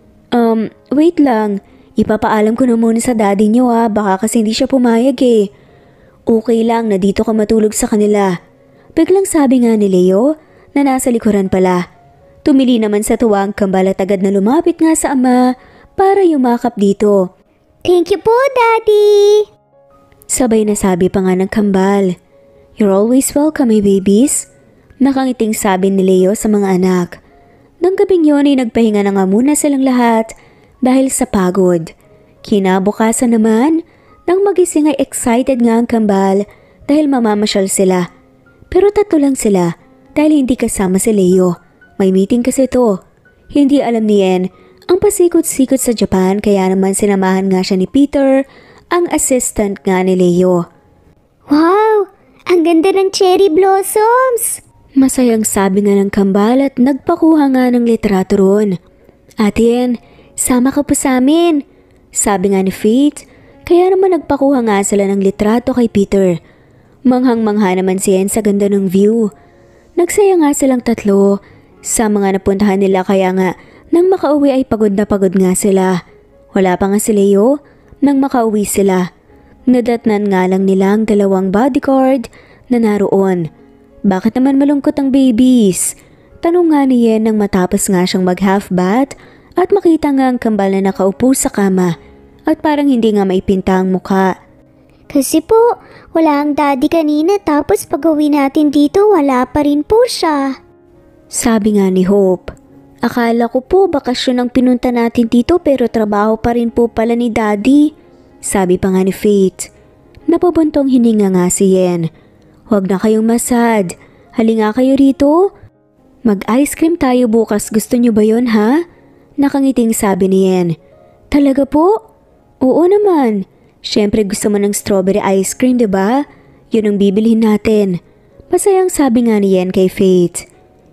Um, wait lang. Ipapaalam ko na muna sa daddy niyo ha, baka kasi hindi siya pumayag eh. Okay lang na dito ka matulog sa kanila. Biglang sabi nga ni Leo na nasa likuran pala. Tumili naman sa tuwa ang kambal at agad na lumapit nga sa ama para yumakap dito. Thank you po, Daddy! Sabay na sabi pa nga ng kambal. You're always welcome, my babies. Nakangiting sabi ni Leo sa mga anak. Nang gabing yun ay nagpahinga na nga muna silang lahat dahil sa pagod. Kinabukasan naman, nang magising ay excited nga ang kambal dahil mamamasyal sila. Pero tatlo lang sila dahil hindi kasama si Leo. May meeting kasi to. Hindi alam ni Yen ang pasikot-sikot sa Japan kaya naman sinamahan nga siya ni Peter, ang assistant nga ni Leo. Wow! Ang ganda ng cherry blossoms! Masayang sabi nga ng kambal at nagpakuha nga ng litrato ron. Ate Yen, sama ka po sa amin. Sabi nga ni Faith, kaya naman nagpakuha nga sila ng litrato kay Peter. Manghang-mangha naman si Yen sa ganda ng view. Nagsaya nga silang tatlo sa mga napuntahan nila kaya nga nang makauwi ay pagod na pagod nga sila. Wala pa nga si Leo nang makauwi sila. Nadatnan nga lang nila ang dalawang bodyguard na naroon. Bakit naman malungkot ang babies? Tanong nga ni Yen nang matapos nga siyang mag-half bath at makita nga ang kambal na nakaupo sa kama at parang hindi nga maipinta ang mukha. Kasi po, wala ang daddy kanina tapos pag-uwi natin dito wala pa rin po siya. Sabi nga ni Hope. Akala ko po bakasyon ang pinunta natin dito pero trabaho pa rin po pala ni daddy. Sabi pa nga ni Faith. Napabuntong hininga nga si Yen. Huwag na kayong masad. Hali nga kayo rito. Mag-ice cream tayo bukas, gusto nyo ba yon ha? Nakangiting sabi ni Yen. Talaga po? Oo naman. Siyempre gusto mo ng strawberry ice cream, diba? Yun ang bibilhin natin. Masayang sabi nga ni Yen kay Faith.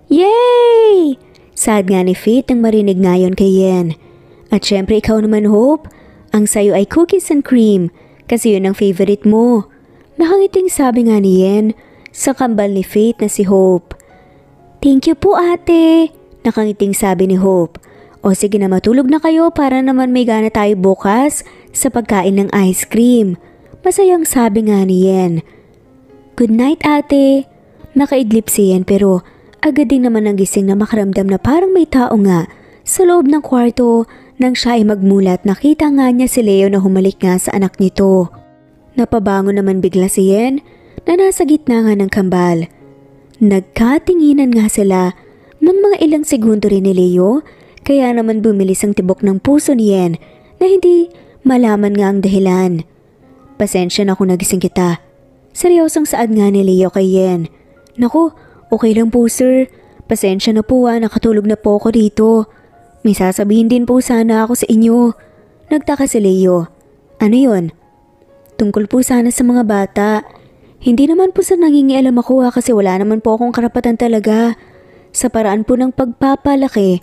Yay! Sad nga ni Faith nang marinig nga yun kay Yen. At syempre ikaw naman Hope, ang sayo ay cookies and cream kasi yun ang favorite mo. Nakangiting sabi nga ni Yen sa kambal ni Faith na si Hope. Thank you po ate, nakangiting sabi ni Hope. O sige na matulog na kayo para naman may gana tayo bukas sa pagkain ng ice cream. Masayang sabi nga ni Yen. Good night ate. Nakaidlip si Yen pero agad din naman ang gising na makaramdam na parang may tao nga sa loob ng kwarto nang siya ay magmulat. Nakita nga niya si Leo na humalik nga sa anak nito. Napabangon naman bigla si Yen na nasa gitna nga ng kambal. Nagkatinginan nga sila ng mga ilang segundo rin ni Leo kaya naman bumilis ang tibok ng puso ni Yen na hindi malaman nga ang dahilan. Pasensya na kung nagising kita. Seryosong saad nga ni Leo kay Yen. Naku, okay lang po sir. Pasensya na po ah, nakatulog na po ako dito. May sasabihin din po sana ako sa inyo. Nagtaka si Leo. Ano yon? Tungkol po sana sa mga bata. Hindi naman po sa nangingialam ako ha, kasi wala naman po akong karapatan talaga. Sa paraan po ng pagpapalaki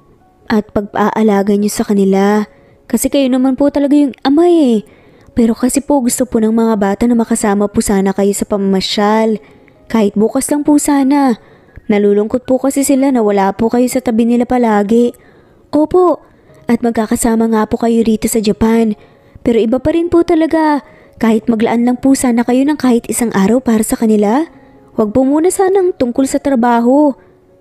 at pag-aalaga niyo sa kanila. Kasi kayo naman po talaga yung ama eh. Pero kasi po gusto po ng mga bata na makasama po sana kayo sa pamamasyal. Kahit bukas lang po sana. Nalulungkot po kasi sila na wala po kayo sa tabi nila palagi. Opo, at magkakasama nga po kayo rito sa Japan. Pero iba pa rin po talaga. Kahit maglaan lang po sana kayo ng kahit isang araw para sa kanila. Huwag po muna sanang tungkol sa trabaho.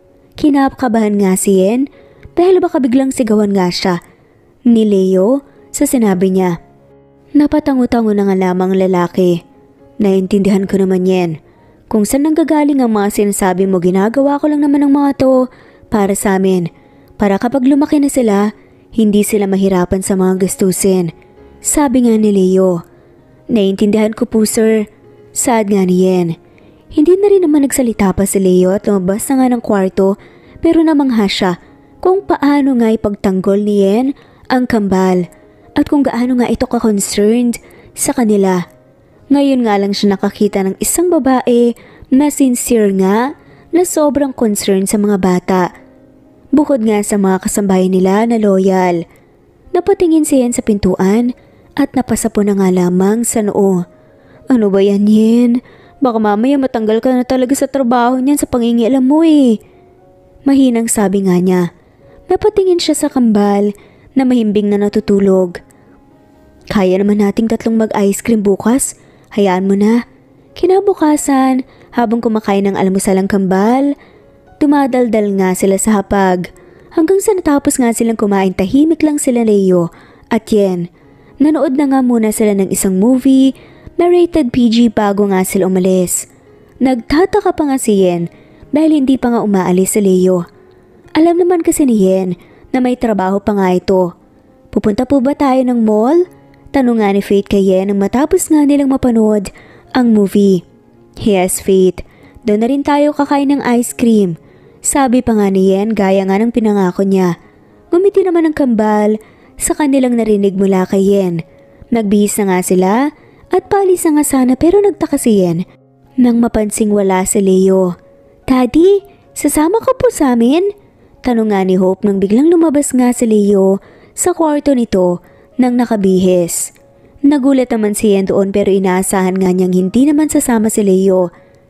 Kinakabahan nga si Yen dahil baka biglang sigawan nga siya ni Leo sa sinabi niya. Napatango-tango na nga lamang lalaki. Naintindihan ko naman Yen. Kung saan nanggagaling ang mga sinasabi mo, ginagawa ko lang naman ang mga to para sa amin. Para kapag lumaki na sila, hindi sila mahirapan sa mga gastusin. Sabi nga ni Leo. Naintindihan ko po sir. Sad nga ni Yen. Hindi na rin naman nagsalita pa si Leo at lumabas na nga ng kwarto pero namangha siya kung paano nga ipagtanggol ni Yen ang kambal at kung gaano nga ito ka-concerned sa kanila. Ngayon nga lang siya nakakita ng isang babae na sincere nga na sobrang concerned sa mga bata. Bukod nga sa mga kasambahay nila na loyal. Napatingin si Yen sa pintuan at napasa po na nga lamang sa noo. Ano ba yan Yen? Baka mamaya matanggal ka na talaga sa trabaho niyan sa pangingialam mo eh. Mahinang sabi nga niya. Napatingin siya sa kambal na mahimbing na natutulog. Kaya naman nating tatlong mag-ice cream bukas. Hayaan mo na. Kinabukasan, habang kumakain ng almusal ang kambal, dumadaldal nga sila sa hapag. Hanggang sa natapos nga silang kumain, tahimik lang sila Leo at Yen. Nanood na nga muna sila ng isang movie na rated P G bago nga sila umalis. Nagtataka pa nga si Yen dahil hindi pa nga umaalis si Leo. Alam naman kasi ni Yen na may trabaho pa nga ito. Pupunta po ba tayo ng mall? Tanong nga ni Faith kay Yen nang matapos nga nilang mapanood ang movie. Yes Faith, doon na rin tayo kakain ng ice cream. Sabi pa nga ni Yen gaya nga ng pinangako niya. Ngumiti naman ang kambal sa kanilang narinig mula kay Yen. Nagbihis na nga sila at palis na nga sana pero nagtaka si Yen nang mapansing wala si Leo. Daddy, sasama ka po sa amin? Tanong nga ni Hope nang biglang lumabas nga si Leo sa kwarto nito nang nakabihis. Nagulat naman si Yen doon pero inaasahan nga niyang hindi naman sasama si Leo.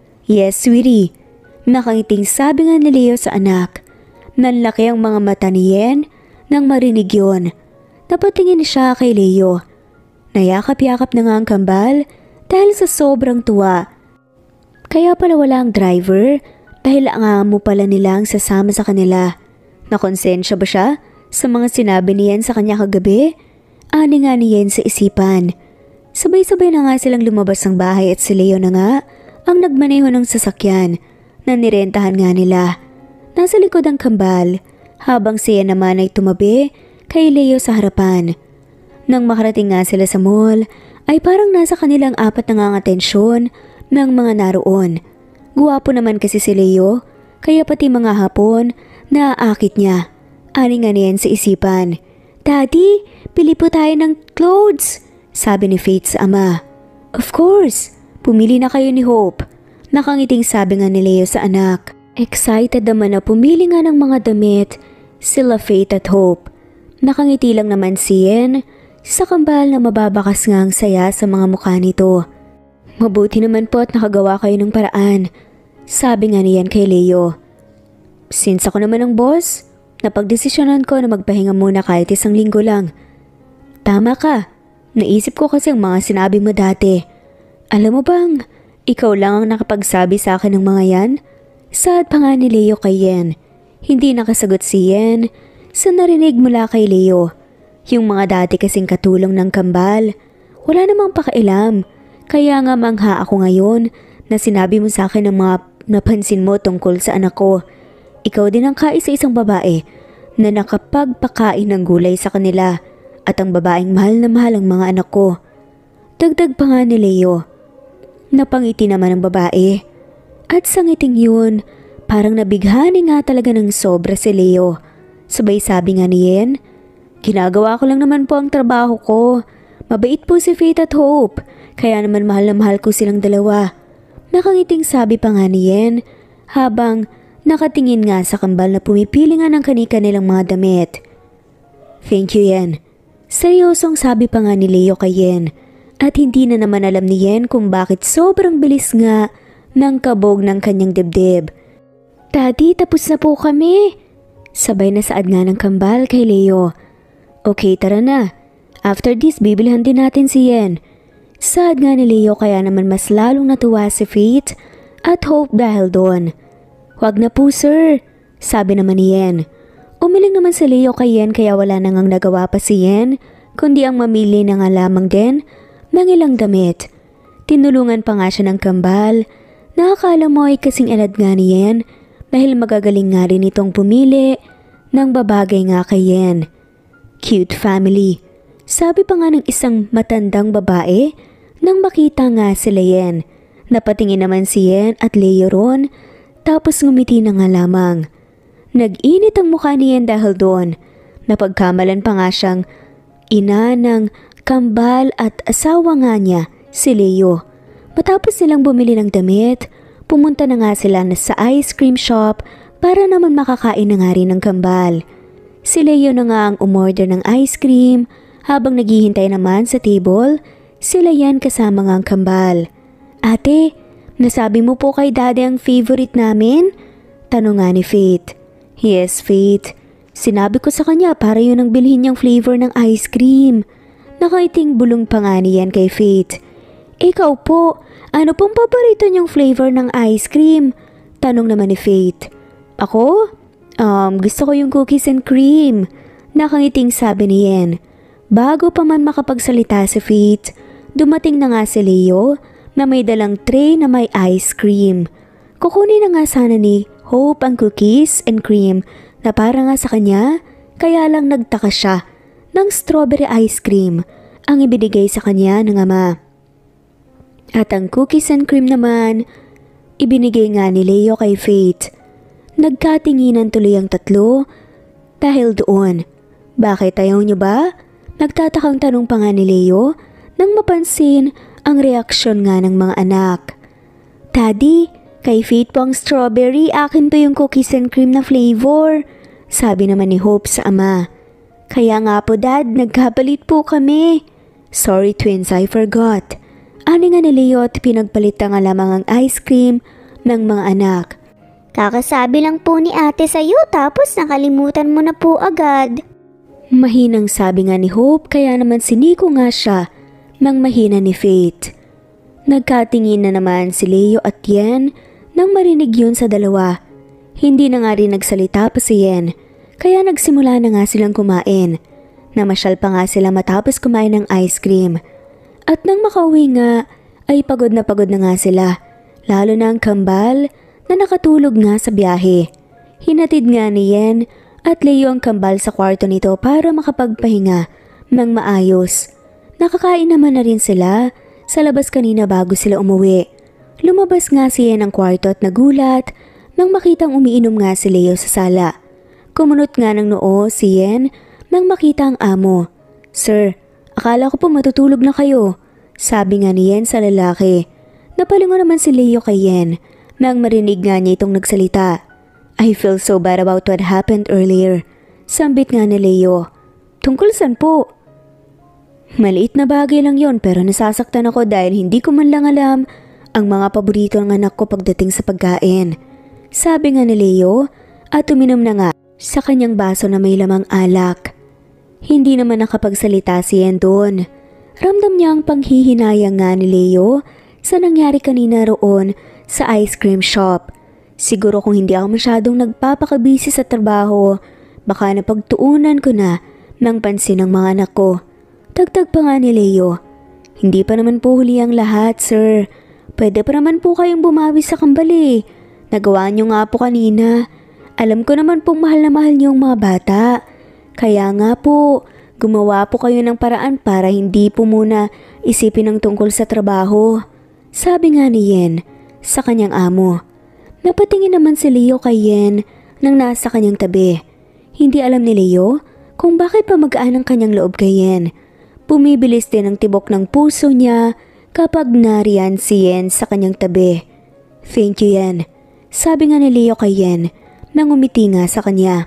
Yes sweetie, nakangiting sabi nga ni Leo sa anak. Nanlaki ang mga mata ni Yen nang marinig yon. Napatingin siya kay Leo. Nayakap-yakap na nga ang kambal dahil sa sobrang tuwa. Kaya pala wala ang driver dahil ang amo pala nilang sasama sa kanila. Nakonsensya ba siya sa mga sinabi ni Yen sa kanya kagabi? Ani nga ni Yen sa isipan. Sabay-sabay na nga silang lumabas ng bahay at si Leo na nga ang nagmaneho ng sasakyan na nirentahan nga nila. Nasa likod ang kambal habang siya naman ay tumabi kay Leo sa harapan. Nang makarating nga sila sa mall ay parang nasa kanilang apat na nga atensyon ng mga naroon. Guwapo naman kasi si Leo kaya pati mga hapon naaakit niya. Ani nga niyan sa isipan. Daddy, pili po tayo ng clothes, sabi ni Faith sa ama. Of course, pumili na kayo ni Hope. Nakangiting sabi nga ni Leo sa anak. Excited naman na pumili nga ng mga damit sila Faith at Hope. Nakangiti lang naman si Yen sa kambal na mababakas nga ang saya sa mga mukha nito. Mabuti naman po at nakagawa kayo ng paraan, sabi nga niyan kay Leo. Since ako naman ang boss, napagdesisyonan ko na magpahinga muna kahit isang linggo lang. Tama ka, naisip ko kasi ang mga sinabi mo dati. Alam mo bang, ikaw lang ang nakapagsabi sa akin ng mga yan? Saad pa nga ni Leo kay Yen. Hindi nakasagot si Yen sa narinig mula kay Leo. Yung mga dati kasing katulong ng kambal, wala namang pakailam. Kaya nga mangha ako ngayon na sinabi mo sa akin ng mga napansin mo tungkol sa anak ko. Ikaw din ang kaisa-isang babae na nakapagpakain ng gulay sa kanila at ang babaeng mahal na mahal ang mga anak ko. Dagdag pa nga ni Leo. Napangiti naman ang babae. At sa ngiting yun, parang nabighani nga talaga ng sobra si Leo. Sabay sabi nga ni Yen, ginagawa ko lang naman po ang trabaho ko. Mabait po si Faith at Hope, kaya naman mahal na mahal ko silang dalawa. Nakangiting sabi pa nga ni Yen habang nakatingin nga sa kambal na pumipili nga ng kanika nilang mga damit. Thank you, Yen. Seryosong sabi pa nga ni Leo kay Yen at hindi na naman alam ni Yen kung bakit sobrang bilis nga ng kabog ng kanyang dibdib. Daddy, tapos na po kami. Sabay na saad nga ng kambal kay Leo. Okay, tara na. After this, bibilhan din natin si Yen. Saad nga ni Leo kaya naman mas lalong natuwa si Faith at Hope dahil doon. Wag na po sir, sabi naman ni Yen. Umiling naman si Leo kay Yen kaya wala nang nagawa pa si Yen kundi ang mamili na nga lamang din ng ilang damit. Tinulungan pa nga siya ng kambal. Nakakala mo ay kasing edad nga ni Yen dahil magagaling nga rin itong pumili ng babagay nga kay Yen. Cute family. Sabi pa nga ng isang matandang babae nang makita nga sila Yen. Napatingin naman si Yen at Leo ron tapos ngumiti na nga lamang. Nag-init ang mukha ni Yen dahil doon. Napagkamalan pa nga siyang ina ng kambal at asawa nga niya, si Leo. Matapos silang bumili ng damit, pumunta na nga sila na sa ice cream shop para naman makakain na nga rin ng kambal. Si Leo na nga ang umorder ng ice cream. Habang naghihintay naman sa table, sila Yen kasama nga ang kambal. Ate, nasabi mo po kay daddy ang favorite namin? Tanong nga ni Faith. Yes, Faith. Sinabi ko sa kanya para yun ang bilhin niyang flavor ng ice cream. Nakaiting bulong pa nga ni Yen kay Faith. Ikaw po, ano pong paborito niyang flavor ng ice cream? Tanong naman ni Faith. Ako? Um, gusto ko yung cookies and cream. Nakangiting sabi ni Yen. Bago pa man makapagsalita si Faith, dumating na nga si Leo na may dalang tray na may ice cream. Kukunin na nga sana ni Hope ang cookies and cream na para nga sa kanya, kaya lang nagtaka siya ng strawberry ice cream ang ibinigay sa kanya ng ama. At ang cookies and cream naman, ibinigay nga ni Leo kay Faith. Nagkatinginan tuloy ang tatlo dahil doon. Bakit ayaw niyo ba? Nagtatakang tanong pa nga ni Leo nang mapansin ang reaksyon nga ng mga anak. Daddy, kay Faith po ang strawberry, akin po yung cookies and cream na flavor, sabi naman ni Hope sa ama. Kaya nga po dad, nagkapalit po kami. Sorry twins, I forgot. Ani nga ni Leo at pinagpalit nga lamang ang ice cream ng mga anak. Kakasabi lang po ni ate sa'yo tapos nakalimutan mo na po agad. Mahinang sabi nga ni Hope kaya naman siniko nga siya ng mahina ni Faith. Nagkatingin na naman si Leo at Yen Nang marinig yun sa dalawa, hindi na nga rin nagsalita pa si Yen, kaya nagsimula na nga silang kumain. Namasyal pa nga sila matapos kumain ng ice cream. At nang makauwi nga, ay pagod na pagod na nga sila, lalo na ang kambal na nakatulog nga sa biyahe. Hinatid nga ni Yen at Leo ang kambal sa kwarto nito para makapagpahinga ng maayos. Nakakain naman na rin sila sa labas kanina bago sila umuwi. Lumabas nga si Yen ng kwarto at nagulat nang makitang umiinom nga si Leo sa sala. Kumunot nga ng noo si Yen nang makita ang amo. "Sir, akala ko po matutulog na kayo," sabi nga ni Yen sa lalaki. Napalingon naman si Leo kay Yen nang marinig nga niya itong nagsalita. "I feel so bad about what happened earlier," sambit nga ni Leo. "Tungkol saan po?" "Maliit na bagay lang yon pero nasasaktan ako dahil hindi ko man lang alam ang mga paborito ng anak ko pagdating sa pagkain," sabi nga ni Leo at uminom na nga sa kanyang baso na may lamang alak. Hindi naman nakapagsalita si Yen doon. Ramdam niya ang panghihinayang nga ni Leo sa nangyari kanina roon sa ice cream shop. "Siguro kung hindi ako masyadong nagpapakabisi sa trabaho, baka napagtuunan ko na ng pansin ng mga anak ko." Dagdag pa nga ni Leo, "Hindi pa naman po huli ang lahat, sir. Pwede pa naman po kayong bumawi sa kambali. Nagawa niyo nga po kanina. Alam ko naman pong mahal na mahal niyo ang mga bata. Kaya nga po, gumawa po kayo ng paraan para hindi po muna isipin ang tungkol sa trabaho," sabi nga ni Yen sa kanyang amo. Napatingin naman si Leo kay Yen nang nasa kanyang tabi. Hindi alam ni Leo kung bakit pa magaan ang kanyang loob kay Yen. Bumibilis din ang tibok ng puso niya kapag nariyan si Yen sa kanyang tabi. "Thank you, Yen," sabi nga ni Leo kay Yen nang umiti nga sa kanya.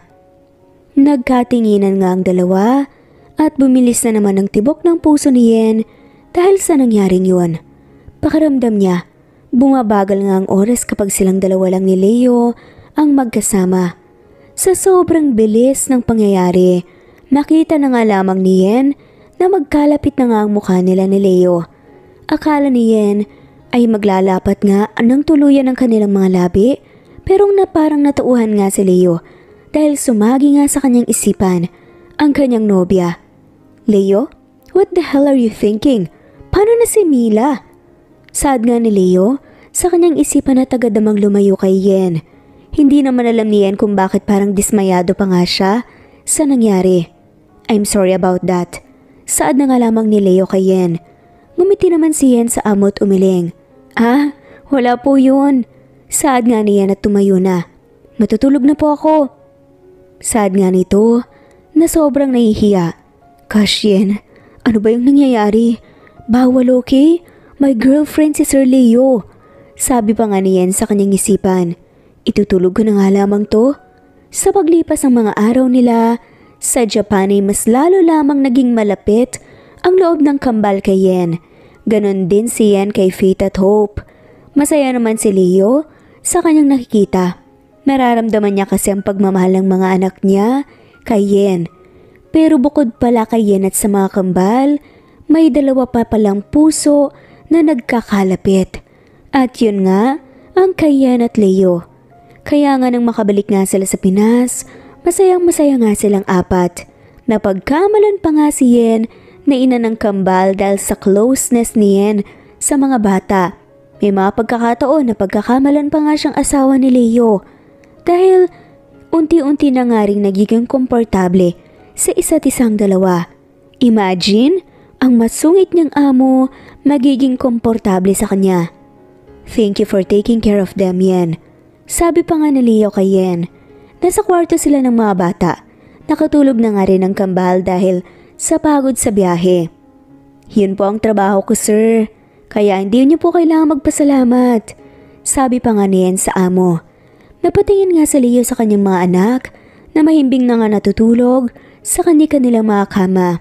Nagkatinginan nga ang dalawa at bumilis na naman ang tibok ng puso ni Yen dahil sa nangyaring yun. Pakiramdam niya, bumabagal nga ang oras kapag silang dalawa lang ni Leo ang magkasama. Sa sobrang bilis ng pangyayari, nakita na nga lamang ni Yen na magkalapit na nga ang mukha nila ni Leo. Akala ni Yen ay maglalapat nga ng tuluyan ng kanilang mga labi, pero na parang natauhan nga si Leo dahil sumagi nga sa kanyang isipan ang kanyang nobya. "Leo, what the hell are you thinking? Paano na si Mila?" Saad nga ni Leo sa kanyang isipan at tagadamang lumayo kay Yen. Hindi naman alam ni Yen kung bakit parang dismayado pa nga siya sa nangyari. "I'm sorry about that," saad na nga lamang ni Leo kay Yen. Ngumiti naman si Yen sa amo at umiling. "Ah, wala po yun," saad nga ni Yen at tumayo na. "Matutulog na po ako," saad nga nito na sobrang nahihiya. "Gosh, Yen, ano ba yung nangyayari? Bawal, okay? My girlfriend si Sir Leo," sabi pa nga ni Yen sa kanyang isipan. "Itutulog ko na nga lamang to." Sa paglipas ng mga araw nila sa Japan ay mas lalo lamang naging malapit ang loob ng kambal kay Yen. Ganon din si Yen kay Faith at Hope. Masaya naman si Leo sa kanyang nakikita. Nararamdaman niya kasi ang pagmamahal ng mga anak niya kay Yen. Pero bukod pala kay Yen at sa mga kambal, may dalawa pa palang puso na nagkakalapit. At yun nga, ang kay Yen at Leo. Kaya nga nang makabalik nga sila sa Pinas, masayang masaya nga silang apat. Napagkamalan pa nga si Yen na ina ng kambal dahil sa closeness ni Yen sa mga bata. May mga pagkakataon na pagkakamalan pa nga siyang asawa ni Leo dahil unti-unti na nga rin nagiging komportable sa isa't isang dalawa. Imagine, ang masungit niyang amo magiging komportable sa kanya. "Thank you for taking care of them, Yen," sabi pa nga ni Leo kay Yen. Nasa kwarto sila ng mga bata. Nakatulog na nga rin ang kambal dahil sa pagod sa biyahe. "Yun po ang trabaho ko, sir. Kaya hindi niyo po kailangan magpasalamat," sabi pa nga ni Yen sa amo. Napatingin nga sa Leo sa kanyang mga anak na mahimbing na nga natutulog sa kani-kanilang mga kama.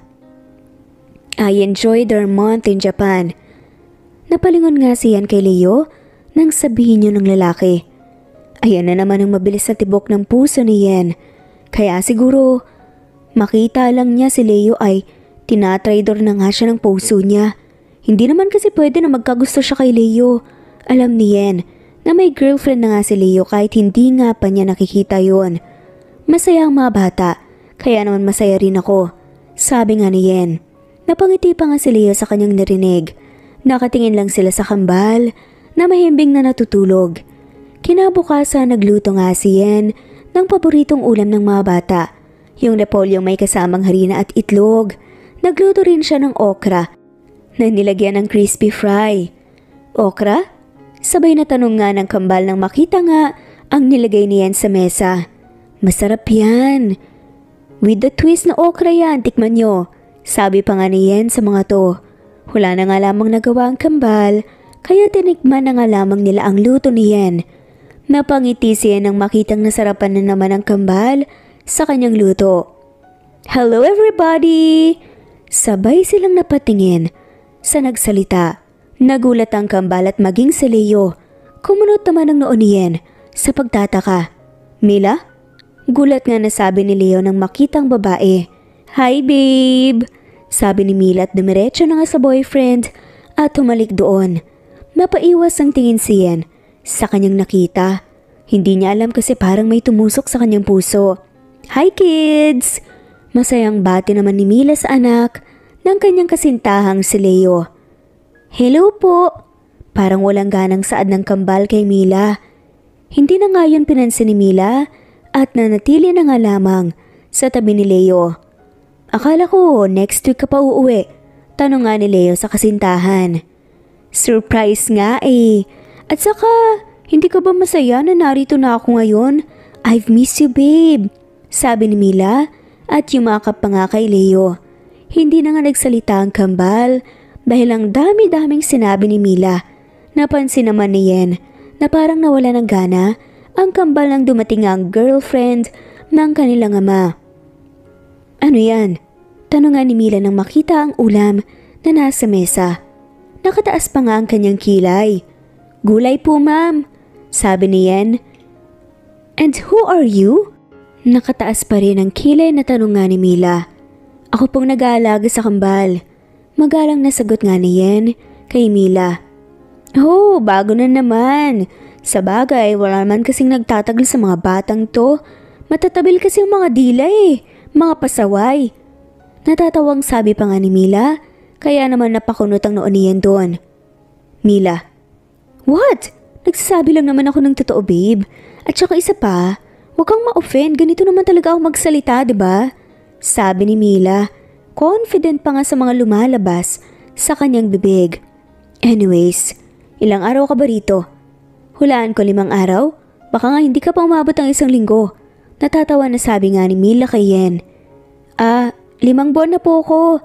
"I enjoyed our month in Japan." Napalingon nga si Yen kay Leo nang sabihin niyo ng lalaki. Ayan na naman ang mabilis na tibok ng puso ni Yen. Kaya siguro makita lang niya si Leo ay tinatraidor na nga siya ng puso niya. Hindi naman kasi pwede na magkagusto siya kay Leo. Alam ni Yen na may girlfriend na nga si Leo kahit hindi nga pa niya nakikita yon. Masaya ang mga bata, kaya naman masaya rin ako, sabi nga ni Yen. Napangiti pa nga si Leo sa kanyang narinig. Nakatingin lang sila sa kambal na mahimbing na natutulog. Kinabukasan nagluto nga si Yen ng paboritong ulam ng mga bata, yung repolyo may kasamang harina at itlog. Nagluto rin siya ng okra na nilagyan ng crispy fry. Okra? Sabay na tanong nga ng kambal nang makita nga ang nilagay niyan sa mesa. Masarap yan. With the twist na okra yan, tikman nyo. Sabi pa nga ni Yen sa mga to. Wala na nga lamang nagawa ang kambal, kaya tinikman na nga lamang nila ang luto ni Yen. Napangiti siya nang makitang nasarapan na naman ang kambal sa kanyang luto. Hello everybody! Sabay silang napatingin sa nagsalita. Nagulat ang kambal at maging si Leo. Kumunot naman ang noo ni Yen sa pagtataka. Mila? Gulat nga nasabi ni Leo nang makitang babae. Hi babe! Sabi ni Mila at dumiretso na nga sa boyfriend at humalik doon. Napaiwas ang tingin si Yen sa kanyang nakita. Hindi niya alam kasi parang may tumusok sa kanyang puso. Hi kids! Masayang bati naman ni Mila sa anak ng kanyang kasintahang si Leo. Hello po! Parang walang ganang saad ng kambal kay Mila. Hindi na nga yun pinansin ni Mila at nanatili na nga lamang sa tabi ni Leo. Akala ko next week ka pa uuwi, tanong nga ni Leo sa kasintahan. Surprise nga eh. At saka, hindi ka ba masaya na narito na ako ngayon? I've missed you babe, sabi ni Mila at yumakap pa nga kay Leo. Hindi na nga nagsalita ang kambal dahil ang dami-daming sinabi ni Mila. Napansin naman ni Yen na parang nawala ng gana ang kambal nang dumating ang girlfriend ng kanilang ama. Ano yan? Tanong nga ni Mila nang makita ang ulam na nasa mesa. Nakataas pa nga ang kanyang kilay. Gulay po ma'am, sabi ni Yen. And who are you? Nakataas pa rin ang kilay na tanong nga ni Mila. Ako pong nag-aalaga sa kambal. Magalang na sagot nga ni Yen kay Mila. Oh, bago na naman. Sa bagay, wala naman kasing nagtatagal sa mga batang to. Matatabil kasi ang mga dila eh, mga pasaway. Natatawang sabi pa nga ni Mila, kaya naman napakunot ang noon niyan doon. Mila. What? Nagsasabi lang naman ako ng totoo babe. At saka isa pa, huwag kang ma-offend, ganito naman talaga ako magsalita, diba? Sabi ni Mila, confident pa nga sa mga lumalabas sa kanyang bibig. Anyways, ilang araw ka ba rito? Hulaan ko limang araw? Baka nga hindi ka pa umabot ang isang linggo. Natatawa na sabi nga ni Mila kay Yen. Ah, limang buwan na po ako.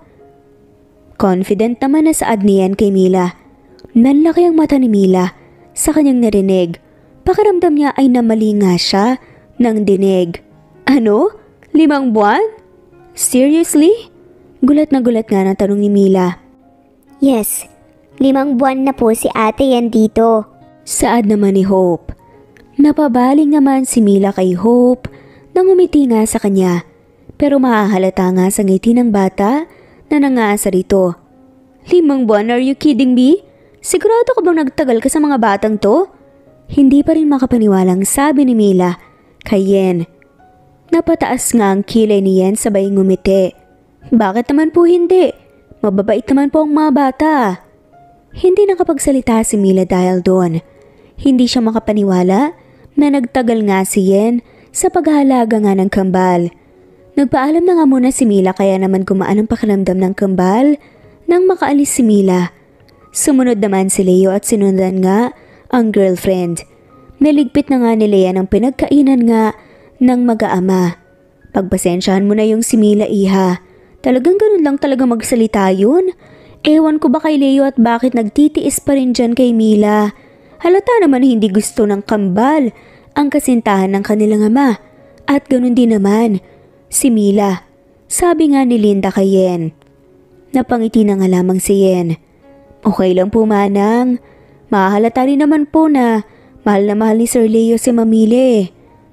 Confident naman na saad ni Yen kay Mila. Nanlaki ang mata ni Mila sa kanyang narinig. Pakiramdam niya ay namali nga siya ng dinig. Ano? Limang buwan? Seriously? Gulat na gulat nga na tanong ni Mila. Yes, limang buwan na po si ate yan dito. Saad naman ni Hope. Napabaling naman si Mila kay Hope nang umiti nga sa kanya. Pero mahahalata nga sa ngiti ng bata na nangaasa rito. Limang buwan, are you kidding me? Sigurado ka bang nagtagal ka sa mga batang to? Hindi pa rin makapaniwalang sabi ni Mila kay Yen. Napataas nga ang kilay ni Yen sabay ngumiti. Bakit naman po hindi? Mababait naman po ang mga bata. Hindi nakapagsalita si Mila dahil doon. Hindi siya makapaniwala na nagtagal nga si Yen sa paghahalaga nga ng kambal. Nagpaalam na nga muna si Mila kaya naman gumaan ang pakiramdam ng kambal nang makaalis si Mila. Sumunod naman si Leo at sinundan nga ang girlfriend. Naligpit na nga ni Lea ng pinagkainan nga ng mag-aama. Pagpasensyahan mo na yung si Mila iha. Talagang ganun lang talaga magsalita yun. Ewan ko ba kay Leo at bakit nagtitiis pa rin dyan kay Mila. Halata naman hindi gusto ng kambal ang kasintahan ng kanilang ama. At ganun din naman si Mila. Sabi nga ni Linda kay Yen. Napangiti na nga lamang si Yen. Okay lang po manang. Mahalata rin naman po na mahal na mahal ni Sir Leo si Mamili.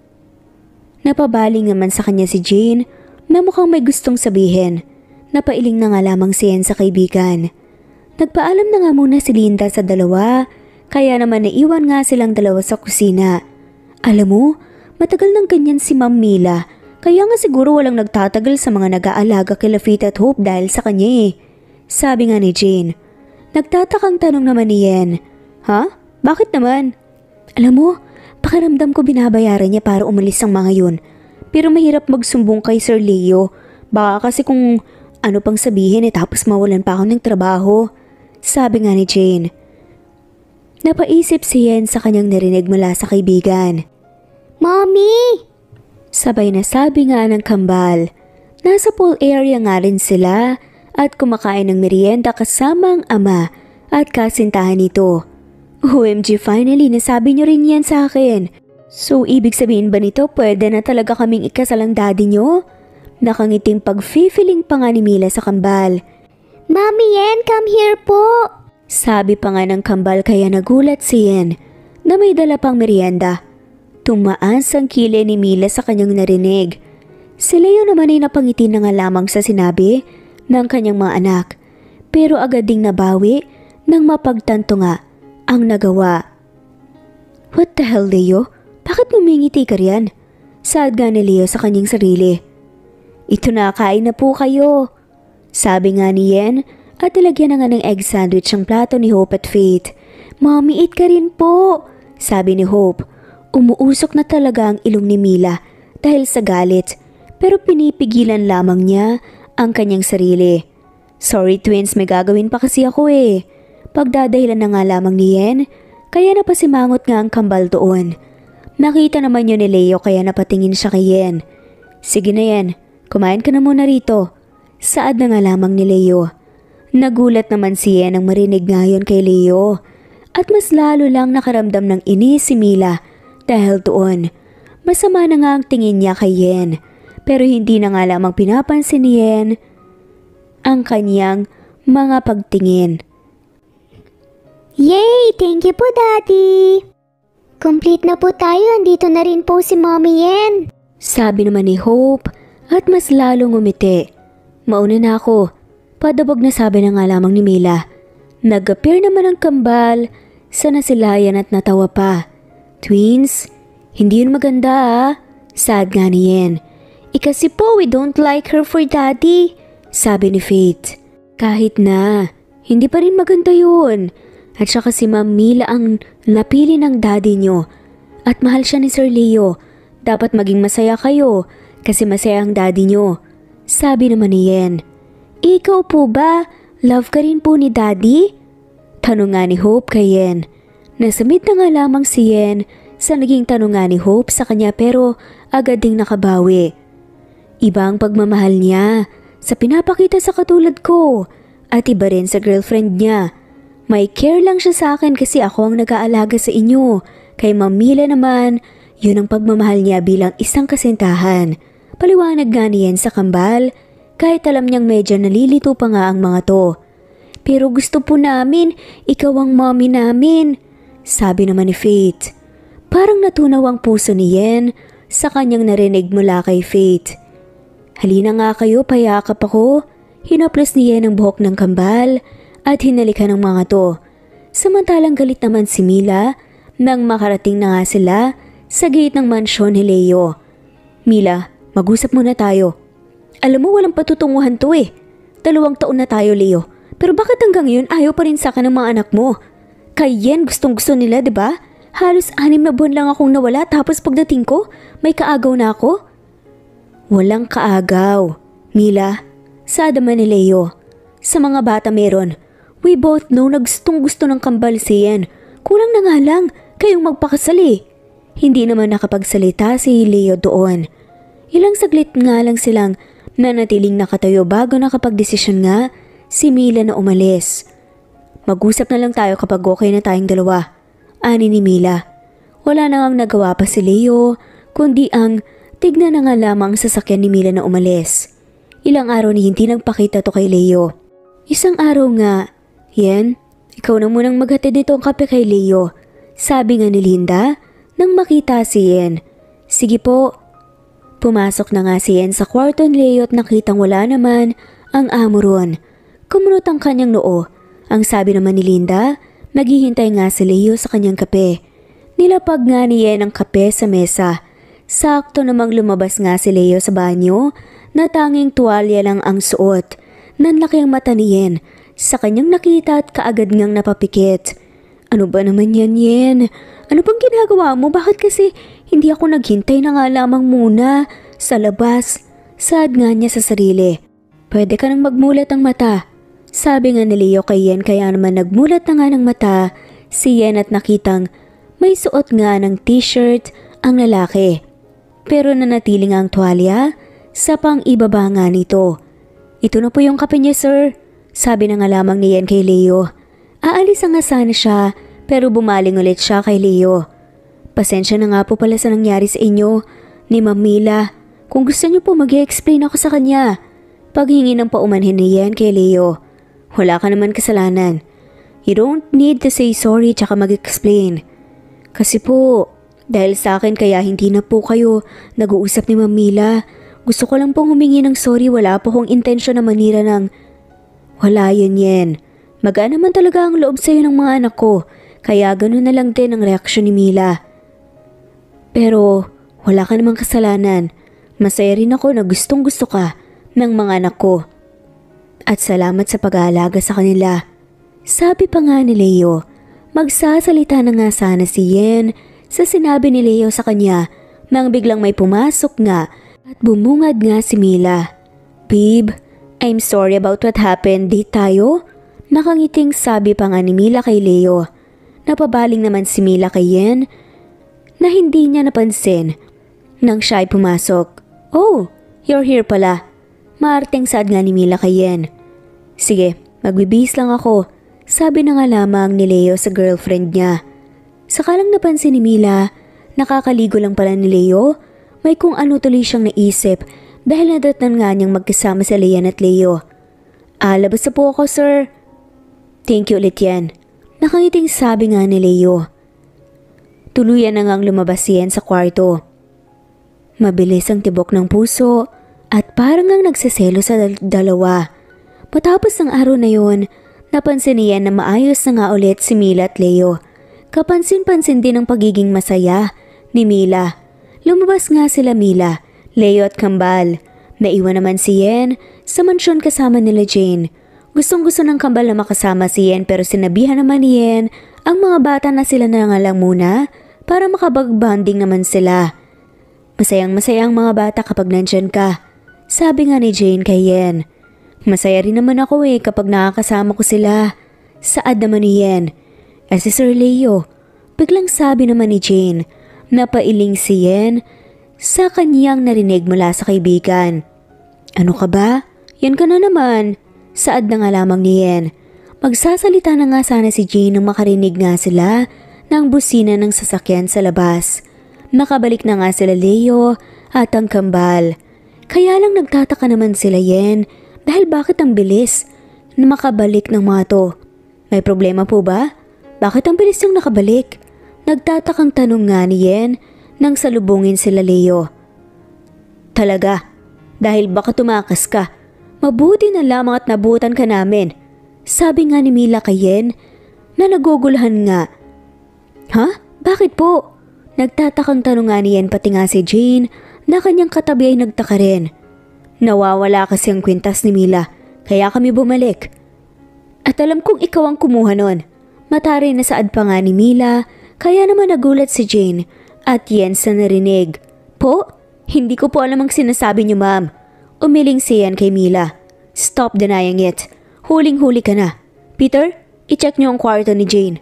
Napabaling naman sa kanya si Jane na mukhang may gustong sabihin. Napailing na nga lamang si Yen sa kaibigan. Nagpaalam na nga muna si Linda sa dalawa Kaya naman naiwan nga silang dalawa sa kusina. Alam mo, matagal nang ganyan si Ma'am Mila. Kaya nga siguro walang nagtatagal sa mga nag-aalaga kila Faith at Hope dahil sa kanya eh. Sabi nga ni Jane. Nagtatakang tanong naman ni Yen. Ha? Bakit naman? Alam mo, pakiramdam ko binabayaran niya para umalis ang mga yun. Pero mahirap magsumbong kay Sir Leo. Baka kasi kung ano pang sabihin eh tapos mawalan pa ako ng trabaho. Sabi nga ni Jane. Napaisip si Yen sa kanyang narinig mula sa kaibigan. Mommy! Sabay na sabi nga ng kambal. Nasa pool area nga rin sila at kumakain ng merienda kasama ang ama at kasintahan nito. O M G, finally nasabi niyo rin yan sa akin. So ibig sabihin ba nito pwede na talaga kaming ikasalang daddy niyo? Nakangiting pag-feeling pa nga ni Mila sa kambal. Mommy Yen, come here po! Sabi pa nga ng kambal kaya nagulat si Yen na may dala pang merienda. Tumaas ang kilay ni Mila sa kanyang narinig. Si Leo naman ay napangiti na nga lamang sa sinabi ng kanyang mga anak. Pero agad ding nabawi nang mapagtanto nga ang nagawa. What the hell, Leo? Bakit mumingiti ka riyan? Saad nga ni Leo sa kanyang sarili. Ito na, kain na po kayo. Sabi nga ni Yen at ilagyan na nga ng egg sandwich ang plato ni Hope at Faith. Mommy, eat ka rin po, sabi ni Hope. Umuusok na talaga ang ilong ni Mila dahil sa galit pero pinipigilan lamang niya ang kanyang sarili. Sorry twins, may gagawin pa kasi ako eh. Pagdadahilan na nga lamang ni Yen kaya napasimangot nga ang kambal doon. Nakita naman yun ni Leo kaya napatingin siya kay Yen. Sige na Yen, kumain ka na muna rito. Saad na nga lamang ni Leo. Nagulat naman si Yen ang marinig ngayon kay Leo at mas lalo lang nakaramdam ng inis si Mila dahil doon. Masama na nga ang tingin niya kay Yen pero hindi na nga lamang pinapansin ni Yen ang kanyang mga pagtingin. Yay! Thank you po, Daddy! Complete na po tayo, andito na rin po si Mommy Yen. Sabi naman ni Hope at mas lalong umiti. Mauna na ako. Padabog na sabi na nga lamang ni Mila. Nag-appear naman ang kambal sa nasilayan at natawa pa. Twins, hindi yun maganda ah. Sad nga ni Yen. Ikasi po we don't like her for daddy, sabi ni Faith. Kahit na, hindi pa rin maganda yun. At saka si Ma'am Mila ang napili ng daddy nyo. At mahal siya ni Sir Leo. Dapat maging masaya kayo kasi masaya ang daddy nyo. Sabi naman ni Yen. Ikaw po ba? Love ka rin po ni daddy? Tanong nga ni Hope kay Yen. Nasamid na nga lamang si Yen sa naging tanong nga ni Hope sa kanya pero agad ding nakabawi. Iba ang pagmamahal niya sa pinapakita sa katulad ko at iba rin sa girlfriend niya. May care lang siya sa akin kasi ako ang nag-aalaga sa inyo. Kay Ma'am Mila naman, yun ang pagmamahal niya bilang isang kasintahan. Paliwanag nga ni Yen sa kambal kahit alam niyang medyo nalilito pa nga ang mga to. Pero gusto po namin, ikaw ang mommy namin, sabi naman ni Faith. Parang natunaw ang puso ni Yen sa kanyang narinig mula kay Faith. Halina nga kayo, payakap ako. Hinaplos ni Yen ang buhok ng kambal at hinalikan ng mga to. Samantalang galit naman si Mila nang makarating na nga sila sa gate ng mansyon ni Leo. Mila, mag-usap muna tayo. Alam mo walang patutunguhan to eh. Dalawang taon na tayo Leo. Pero bakit hanggang ngayon ayaw pa rin sa akin ng mga anak mo? Kay Yen gustong gusto nila, di ba? Halos anim na buwan lang akong nawala tapos pagdating ko, may kaagaw na ako. Walang kaagaw. Mila, saad naman ni Leo. Sa mga bata meron. We both know na gustong gusto ng kambal si Yen. Kulang na nga lang, kayong magpakasali. Hindi naman nakapagsalita si Leo doon. Ilang saglit nga lang silang nanatiling nakatayo bago nakapagdesisyon nga si Mila na umalis. Mag-usap na lang tayo kapag okay na tayong dalawa, ani ni Mila. Wala na ngang nagawa pa si Leo, kundi ang tignan na nga lamang sa sasakyan ni Mila na umalis. Ilang araw ni hindi nagpakita to kay Leo. Isang araw nga, Yen, ikaw na munang maghatid dito ang kape kay Leo, sabi nga ni Linda nang makita si Yen. Sige po. Pumasok na nga si Yen sa kwarto ni Leo at nakitang wala naman ang amo ron. Kumunot ang kanyang noo. Ang sabi naman ni Linda, Naghihintay nga si Leo sa kanyang kape. Nilapag nga ni Yen ang kape sa mesa. Sakto namang lumabas nga si Leo sa banyo na tanging tuwalya lang ang suot. Nanlaki ang mata ni Yen sa kanyang nakita at kaagad ngang napapikit. Ano ba naman yan, Yen? Ano bang ginagawa mo? Bakit kasi hindi ako naghintay na nga lamang muna sa labas? Sad nga niya sa sarili. Pwede ka nang magmulat ang mata. Sabi nga ni Leo kay Yen, kaya naman nagmulat na nga ng mata si Yen at nakitang may suot nga ng t-shirt ang lalaki. Pero nanatili nga ang tuwalya sa pang ibaba nga nito. Ito na po yung kape niya, sir. Sabi na nga lamang ni Yen kay Leo. Aalis nga sana siya pero bumaling ulit siya kay Leo. Pasensya na nga po pala sa nangyari sa inyo ni Ma'am Mila. Kung gusto niyo po mag-i-explain ako sa kanya. Paghingi ng paumanhin ni Yen kay Leo. Wala ka naman kasalanan. You don't need to say sorry tsaka mag-explain. Kasi po, dahil sa akin kaya hindi na po kayo nag-uusap ni Ma'am Mila. Gusto ko lang pong humingi ng sorry, wala po kong intensyon na manira ng... Wala yun, Yen. Magaan naman talaga ang loob sa'yo ng mga anak ko, kaya ganun na lang din ang reaksyon ni Mila. Pero wala ka namang kasalanan. Masaya rin ako na gustong gusto ka ng mga anak ko. At salamat sa pag-aalaga sa kanila. Sabi pa nga ni Leo, magsasalita na nga sana si Yen sa sinabi ni Leo sa kanya nang biglang may pumasok nga at bumungad nga si Mila. Babe, I'm sorry about what happened. Di tayo? Nakangiting sabi pa nga ni Mila kay Leo. Napabaling naman si Mila kay Yen na hindi niya napansin nang siya ay pumasok. Oh, you're here pala. Maarteng sad nga ni Mila kay Yen. Sige, magbibihis lang ako. Sabi na nga lamang ni Leo sa girlfriend niya. Sakalang napansin ni Mila, nakakaligo lang pala ni Leo. May kung ano tuloy siyang naisip dahil nadatnan nga niyang magkasama sa Lian at Leo. Ah, labas na po ako, sir. Thank you ulit, Yen. Nakangiting sabi nga ni Leo. Tuluyan na ngang lumabas si Yen sa kwarto. Mabilis ang tibok ng puso at parang ngang nagseselo sa dal- dalawa. Matapos ang araw na yon, napansin ni Yen na maayos na nga ulit si Mila at Leo. Kapansin-pansin din ang pagiging masaya ni Mila. Lumabas nga sila Mila, Leo at Kambal. Naiwan naman si Yen sa mansyon kasama nila Jane. Gustong gusto ng Kambal na makasama si Yen pero sinabihan naman ni Yen ang mga bata na sila na nga lang muna para makabag-bonding naman sila. Masayang masaya ang mga bata kapag nandyan ka. Sabi nga ni Jane kay Yen. Masaya rin naman ako eh kapag nakakasama ko sila. Saad naman ni Yen. Eh si Sir Leo, biglang sabi naman ni Jane. Napailing si Yen sa kanyang narinig mula sa kaibigan. Ano ka ba? Yan ka na naman. Saad na nga lamang ni Yen. Magsasalita na nga sana si Jane nang makarinig nga sila ng busina ng sasakyan sa labas. Nakabalik na nga sila Leo at ang Kambal. Kaya lang nagtataka naman sila Yen dahil bakit ang bilis na makabalik ng mga to. May problema po ba? Bakit ang bilis yung nakabalik? Nagtatakang tanong nga ni Yen nang salubungin sila Leo. Talaga, dahil baka tumakas ka. Mabuti na lamang at nabutan ka namin. Sabi nga ni Mila kay Yen na nagugulahan nga. Ha? Bakit po? Nagtatakang tanong nga ni Yen pati nga si Jane na kanyang katabi ay nagtaka rin. Nawawala kasi ang kwintas ni Mila kaya kami bumalik. At alam kong ikaw ang kumuha nun. Matari na saad pa nga ni Mila kaya naman nagulat si Jane at Yen sa narinig. Po? Hindi ko po alam ang sinasabi niyo, ma'am. Umiling si Yen kay Mila. Stop denying it. Huling-huli ka na. Peter, i-check niyo ang kwarto ni Jane.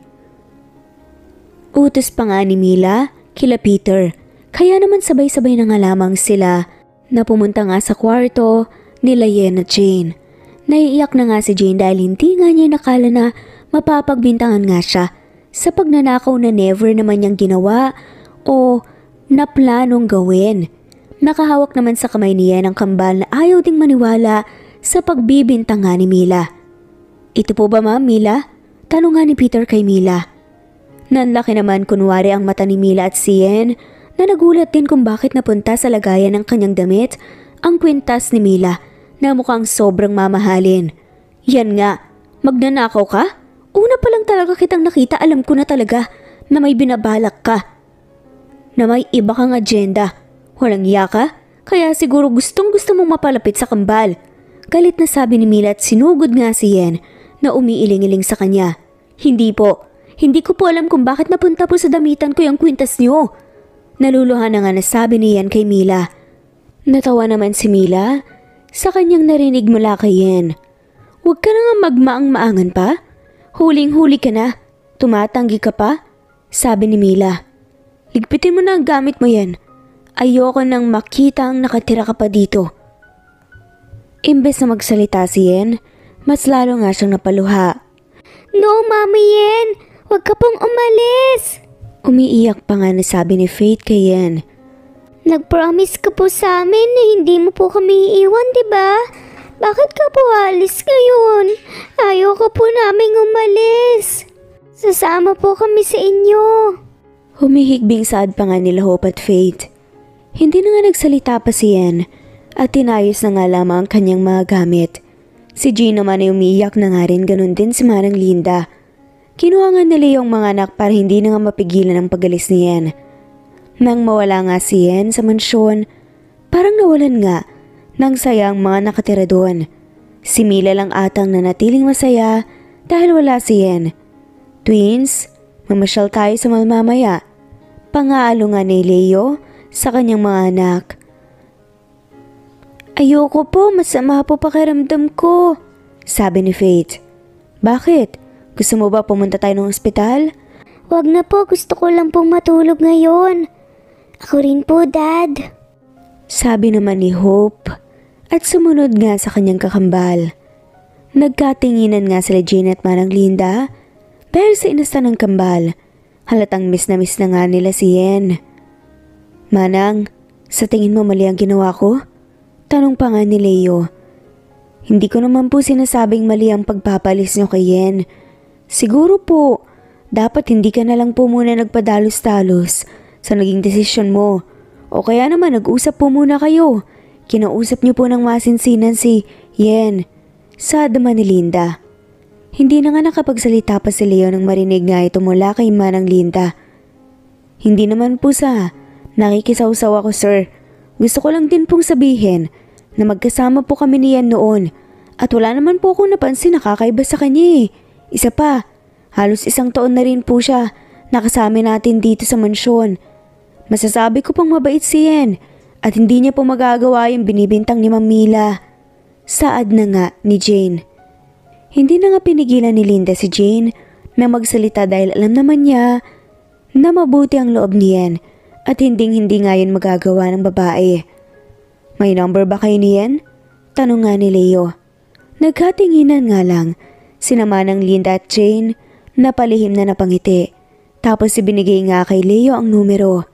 Utos pa nga ni Mila kila Peter. Kaya naman sabay-sabay na nga lamang sila na pumunta nga sa kwarto nila Yen at Jane. Naiiyak na nga si Jane dahil hindi nga niya nakala na mapapagbintangan nga siya sa pagnanakaw na never naman niyang ginawa o naplanong gawin. Nakahawak naman sa kamay niya ang Kambal na ayaw ding maniwala sa pagbibintang nga ni Mila. Ito po ba, ma'am, Mila? Tanong nga ni Peter kay Mila. Nanlaki naman kunwari ang mata ni Mila at si Yen na nagulat din kung bakit napunta sa lagayan ng kanyang damit ang kwintas ni Mila na mukhang sobrang mamahalin. Yan nga, magnanakaw ka? Una pa lang talaga kitang nakita, alam ko na talaga na may binabalak ka. Na may iba kang agenda. Walang iya ka? Kaya siguro gustong gusto mong mapalapit sa kambal. Galit na sabi ni Mila at sinugod nga si Yen na umiiling-iling sa kanya. Hindi po. Hindi ko po alam kung bakit napunta po sa damitan ko yung kwintas niyo. Naluluhan na nga nasabi ni Yen kay Mila. Natawa naman si Mila sa kanyang narinig mula kay Yen. Huwag ka na nga magmaang-maangan pa. Huling-huli ka na. Tumatanggi ka pa? Sabi ni Mila. Ligpitin mo na ang gamit mo yan. Ayoko nang makita ang nakatira ka pa dito. Imbes na magsalita si Yen, mas lalo nga siyang napaluha. No, Mami Yen! Huwag ka pong umalis! Umiiyak pa nga na sabi ni Faith kay Yen. Nag-promise ka po sa amin na hindi mo po kami iiwan, di ba? Bakit ka po alis ngayon? Ayoko po naming umalis. Sasama po kami sa inyo. Humihigbing saad pa nga nila Hope at Faith. Hindi na nga nagsalita pa si Yen at tinayos na nga lamang ang kanyang mga gamit. Si Jean naman ay umiiyak na nga rin, ganun din si Manang Linda. Kinuha nga nila yung mga anak para hindi na nga mapigilan ang pag-alis ni Yen. Nang mawala nga si Yen sa mansyon, parang nawalan nga ng saya ang mga nakatira doon. Si Mila lang atang nanatiling masaya dahil wala si Yen. Twins, mamasyal tayo sa mamamaya. Pangaalo nga ni Leo sa kanyang mga anak. Ayoko po, masama po pakiramdam ko, sabi ni Faith. Bakit? Gusto mo ba pumunta tayo ng ospital? Wag na po, gusto ko lang pong matulog ngayon. Ako rin po, Dad. Sabi naman ni Hope at sumunod nga sa kanyang kakambal. Nagkatinginan nga sila Jane at Manang Linda dahil sa inasta ng kambal. Halatang miss na miss na nga nila si Yen. Manang, sa tingin mo mali ang ginawa ko? Tanong pa nga ni Leo. Hindi ko naman po sinasabing mali ang pagpapalis niyo kay Yen. Siguro po, dapat hindi ka na lang po muna nagpadalos-talos sa naging desisyon mo. O kaya naman nag-usap po muna kayo. Kinausap niyo po ng masinsinan si Yen. Saad naman ni Linda. Hindi na nga nakapagsalita pa si Leo nang marinig nga ito mula kay Manang Linda. Hindi naman po sa nakikisawsaw ako, sir. Gusto ko lang din pong sabihin na magkasama po kami niyan noon at wala naman po akong napansin na kakaiba sa kanya eh. Isa pa, halos isang taon na rin po siya nakasama natin dito sa mansyon. Masasabi ko pang mabait si Yen at hindi niya po magagawa yung binibintang ni Ma'am Mila. Saad na nga ni Jane. Hindi na nga pinigilan ni Linda si Jane na magsalita dahil alam naman niya na mabuti ang loob ni Yen at hinding-hindi nga yun magagawa ng babae. May number ba kayo ni Yen? Tanong nga ni Leo. Nagkatinginan nga lang, sinama ng Linda at Jane na palihim na napangiti. Tapos ibinigay nga kay Leo ang numero.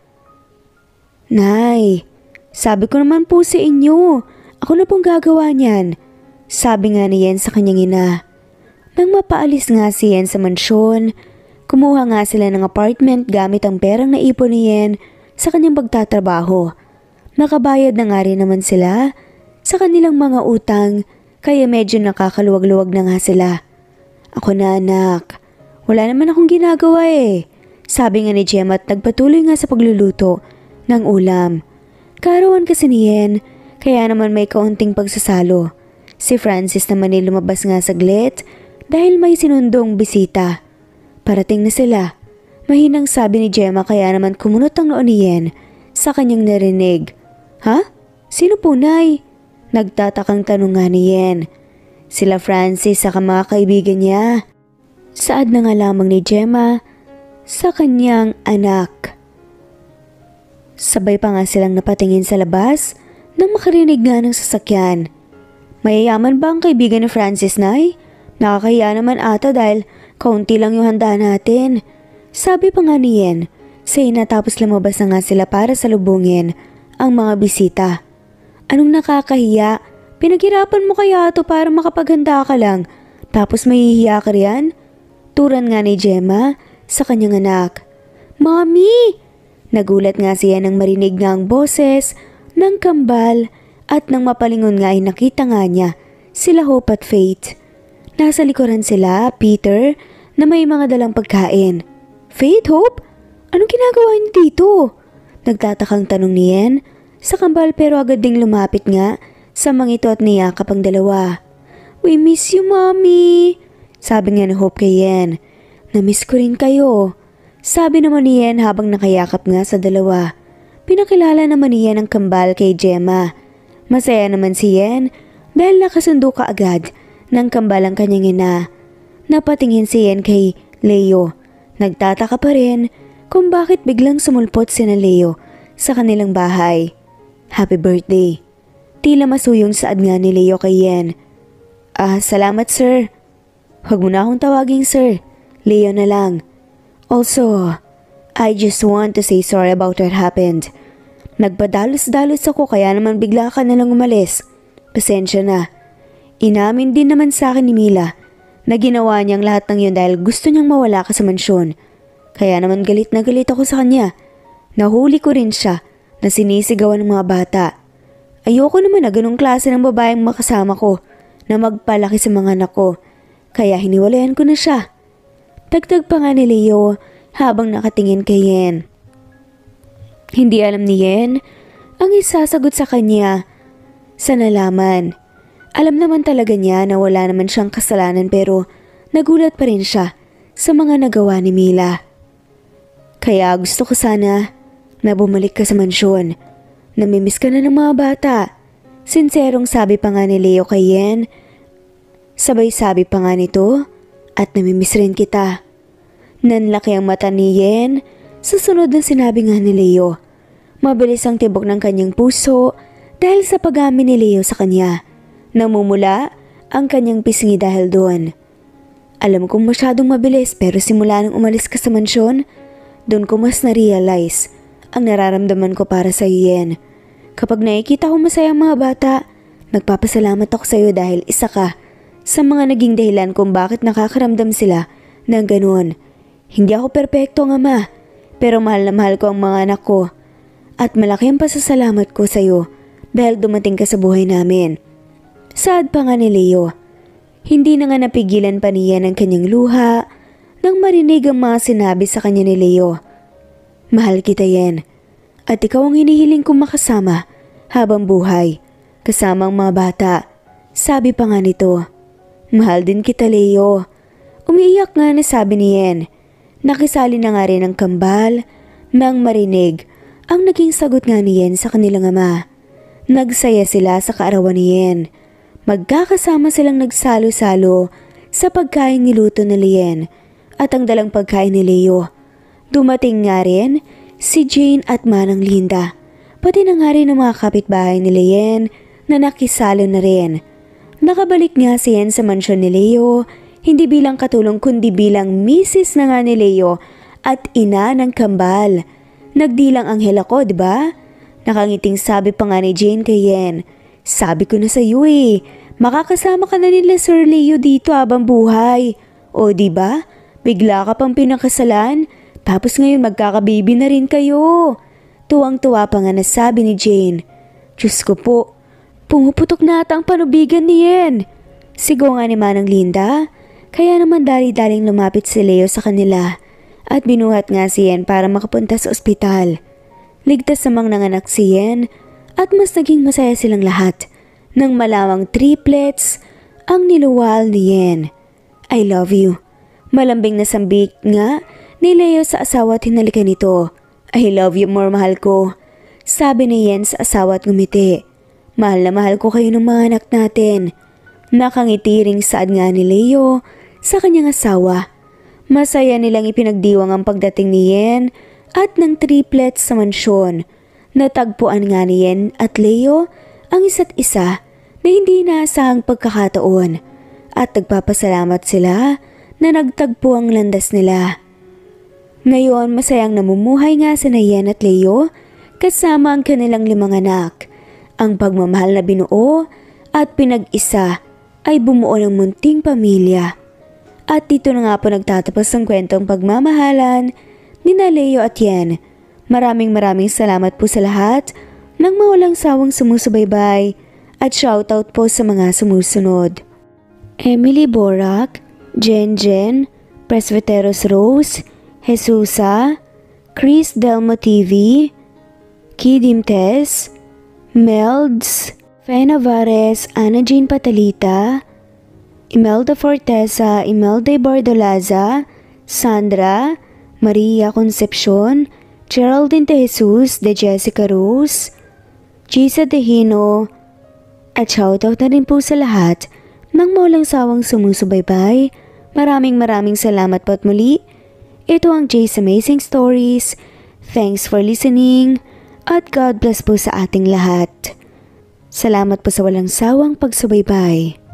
Nay, sabi ko naman po sa inyo, ako na pong gagawa niyan. Sabi nga ni Yen sa kanyang ina. Nang mapaalis nga si Yen sa mansyon, kumuha nga sila ng apartment gamit ang perang naipon ni Yen sa kanyang pagtatrabaho. Nakabayad na nga rin naman sila sa kanilang mga utang kaya medyo nakakaluwag-luwag na nga sila. Ako na anak, wala naman akong ginagawa eh. Sabi nga ni Gemma at nagpatuloy nga sa pagluluto ng ulam. Karawan kasi ni Yen kaya naman may kaunting pagsasalo. Si Francis naman ay lumabas nga saglit dahil may sinundong bisita. Parating na sila. Mahinang sabi ni Gemma kaya naman kumunot ang noo ni Yen sa kanyang narinig. Ha? Sino po, Nay? Nagtatakang tanong nga ni Yen. Sila Francis sa mga kaibigan niya. Saad na nga lamang ni Gemma sa kanyang anak. Sabay pa nga silang napatingin sa labas nang makarinig nga ng sasakyan. Mayayaman ba ang kaibigan ni Francis, Nay? Nakakahiya naman ata dahil kaunti lang yung handa natin. Sabi pa nga ni Yen, say natapos lumabas na nga sila para salubungin ang mga bisita. Anong nakakahiya? Pinaghirapan mo kaya ito para makapaghanda ka lang, tapos mahihiya ka riyan? Turan nga ni Gemma sa kanyang anak. Mommy! Nagulat nga siya nang marinig nga ang boses ng kambal at nang mapalingon nga ay nakita nga niya sila Hope at Faith. Nasa likuran sila, Peter, na may mga dalang pagkain. Faith, Hope? Anong ginagawa niyo dito? Nagtatakang tanong ni Yen sa kambal pero agad ding lumapit nga sa mangito at niyakap ang dalawa. We miss you, Mommy, sabi nga ni Hope kay Yen. Na-miss ko rin kayo, sabi naman ni Yen habang nakayakap nga sa dalawa. Pinakilala naman ni Yen ang kambal kay Gemma. Masaya naman si Yen dahil nakasundo ka agad ng kambal ang kanyang ina. Napatingin si Yen kay Leo. Nagtataka pa rin kung bakit biglang sumulpot sina Leo sa kanilang bahay. Happy birthday. Tila masuyong saad nga ni Leo kay Yen. Ah, salamat sir. Huwag mo na akong tawaging sir. Leo na lang. Also, I just want to say sorry about what happened. Nagpadalos-dalos ako kaya naman bigla ka na lang umalis. Pasensya na. Inamin din naman sa akin ni Mila na ginawa niyang lahat ng yun dahil gusto niyang mawala ka sa mansyon. Kaya naman galit na galit ako sa kanya. Nahuli ko rin siya na sinisigawan ng mga bata. Ayoko naman na ganong klase ng babaeng makasama ko na magpalaki sa mga anak ko. Kaya hiniwalayan ko na siya. Tagtag pa nga ni Leo habang nakatingin kay Yen. Hindi alam ni Yen ang isasagot sa kanya sa nalaman. Alam naman talaga niya na wala naman siyang kasalanan pero nagulat pa rin siya sa mga nagawa ni Mila. Kaya gusto ko sana na bumalik ka sa mansyon. Namimiss ka na ng mga bata. Sinserong sabi pa nga ni Leo kay Yen. Sabay sabi pa nga nito, at namimiss rin kita. Nanlaki ang mata ni Yen sa sunod na sinabi nga ni Leo. Mabilis ang tibok ng kanyang puso dahil sa pag-amin ni Leo sa kanya. Namumula ang kanyang pisngi dahil doon. Alam kong masyadong mabilis pero simula nang umalis ka sa mansyon, doon ko mas na-realize ang nararamdaman ko para sa iyo, Yen. Kapag nakikita ko masaya ang mga bata, nagpapasalamat ako sa iyo dahil isa ka sa mga naging dahilan kung bakit nakakaramdam sila ng ganoon. Hindi ako perpekto ng ama, pero mahal na mahal ko ang mga anak ko. At malaki ang pasasalamat ko sa iyo dahil dumating ka sa buhay namin. Saad pa nga ni Leo. Hindi na nga napigilan pa niya ang kanyang luha nang marinig ang mga sinabi sa kanya ni Leo. Mahal kita, Yen. At ikaw ang hinihiling kong makasama habang buhay, kasama ang mga bata. Sabi pa nga nito. Mahal din kita, Leo. Umiiyak nga na sabi ni Yen. Nakisali na nga rin ang kambal nang marinig ang naging sagot nga ni Yen sa kanilang ama. Nagsaya sila sa kaarawan ni Yen. Magkakasama silang nagsalo-salo sa pagkain niluto ni Yen at ang dalang pagkain ni Leo. Dumating nga rin si Jane at Manang Linda. Pati na nga rin ang mga kapitbahay ni Yen na nakisalo na rin. Nakabalik nga si Yen sa mansyon ni Leo, hindi bilang katulong kundi bilang misis na nga ni Leo at ina ng kambal. Nagdilang anghel ako, di ba? Nakangiting sabi pa nga ni Jane kay Yen. Sabi ko na sa iyo eh, makakasama ka na nila Sir Leo dito habang buhay. O di ba? Bigla ka pang pinakasalan, tapos ngayon magkakababy na rin kayo. Tuwang-tuwa pa nga nasabi ni Jane. Diyos ko po, pumuputok na ata ang panubigan ni Yen. Sigaw nga ni Manang Linda, kaya naman dali-daling lumapit si Leo sa kanila at binuhat nga si Yen para makapunta sa ospital. Ligtas namang nanganak si Yen at mas naging masaya silang lahat nang malawang triplets ang niluwal ni Yen. I love you. Malambing na sambik nga ni Leo sa asawa at hinalikan nito. I love you more, mahal ko. Sabi ni Yen sa asawa at ngumiti. Mahal na mahal ko kayo ng mga anak natin. Nakangiti ring saad nga ni Leo sa kanyang asawa. Masaya nilang ipinagdiwang ang pagdating ni Yen at ng triplets sa mansyon. Natagpuan nga ni Yen at Leo ang isa't isa na hindi inaasahang pagkakataon at nagpapasalamat sila na nagtagpo ang landas nila. Ngayon masayang namumuhay nga sina Yen at Leo kasama ang kanilang limang anak. Ang pagmamahal na binuo at pinag-isa ay bumuo ng munting pamilya. At dito na nga po nagtatapos ang kwentong pagmamahalan ni Leo at Yen. Maraming maraming salamat po sa lahat ng mawalang sawang sumusubaybay at shoutout po sa mga sumusunod. Emily Borak, Jen Jen, Presbyteros Rose, Jesusa, Chris Delmo T V, Kidim Tess, Melds, Fe Navares, Ana Jean Patalita, Imelda Fortesa, Imelda Bardolaza, Sandra, Maria Concepcion, Geraldine De Jesus, De Jessica Rose, Gisa Dehino, at shoutout na rin po sa lahat ng walang sawang sumusubaybay. Maraming maraming salamat po at muli. Ito ang Jay's Amazing Stories. Thanks for listening at God bless po sa ating lahat. Salamat po sa walang sawang pagsubaybay.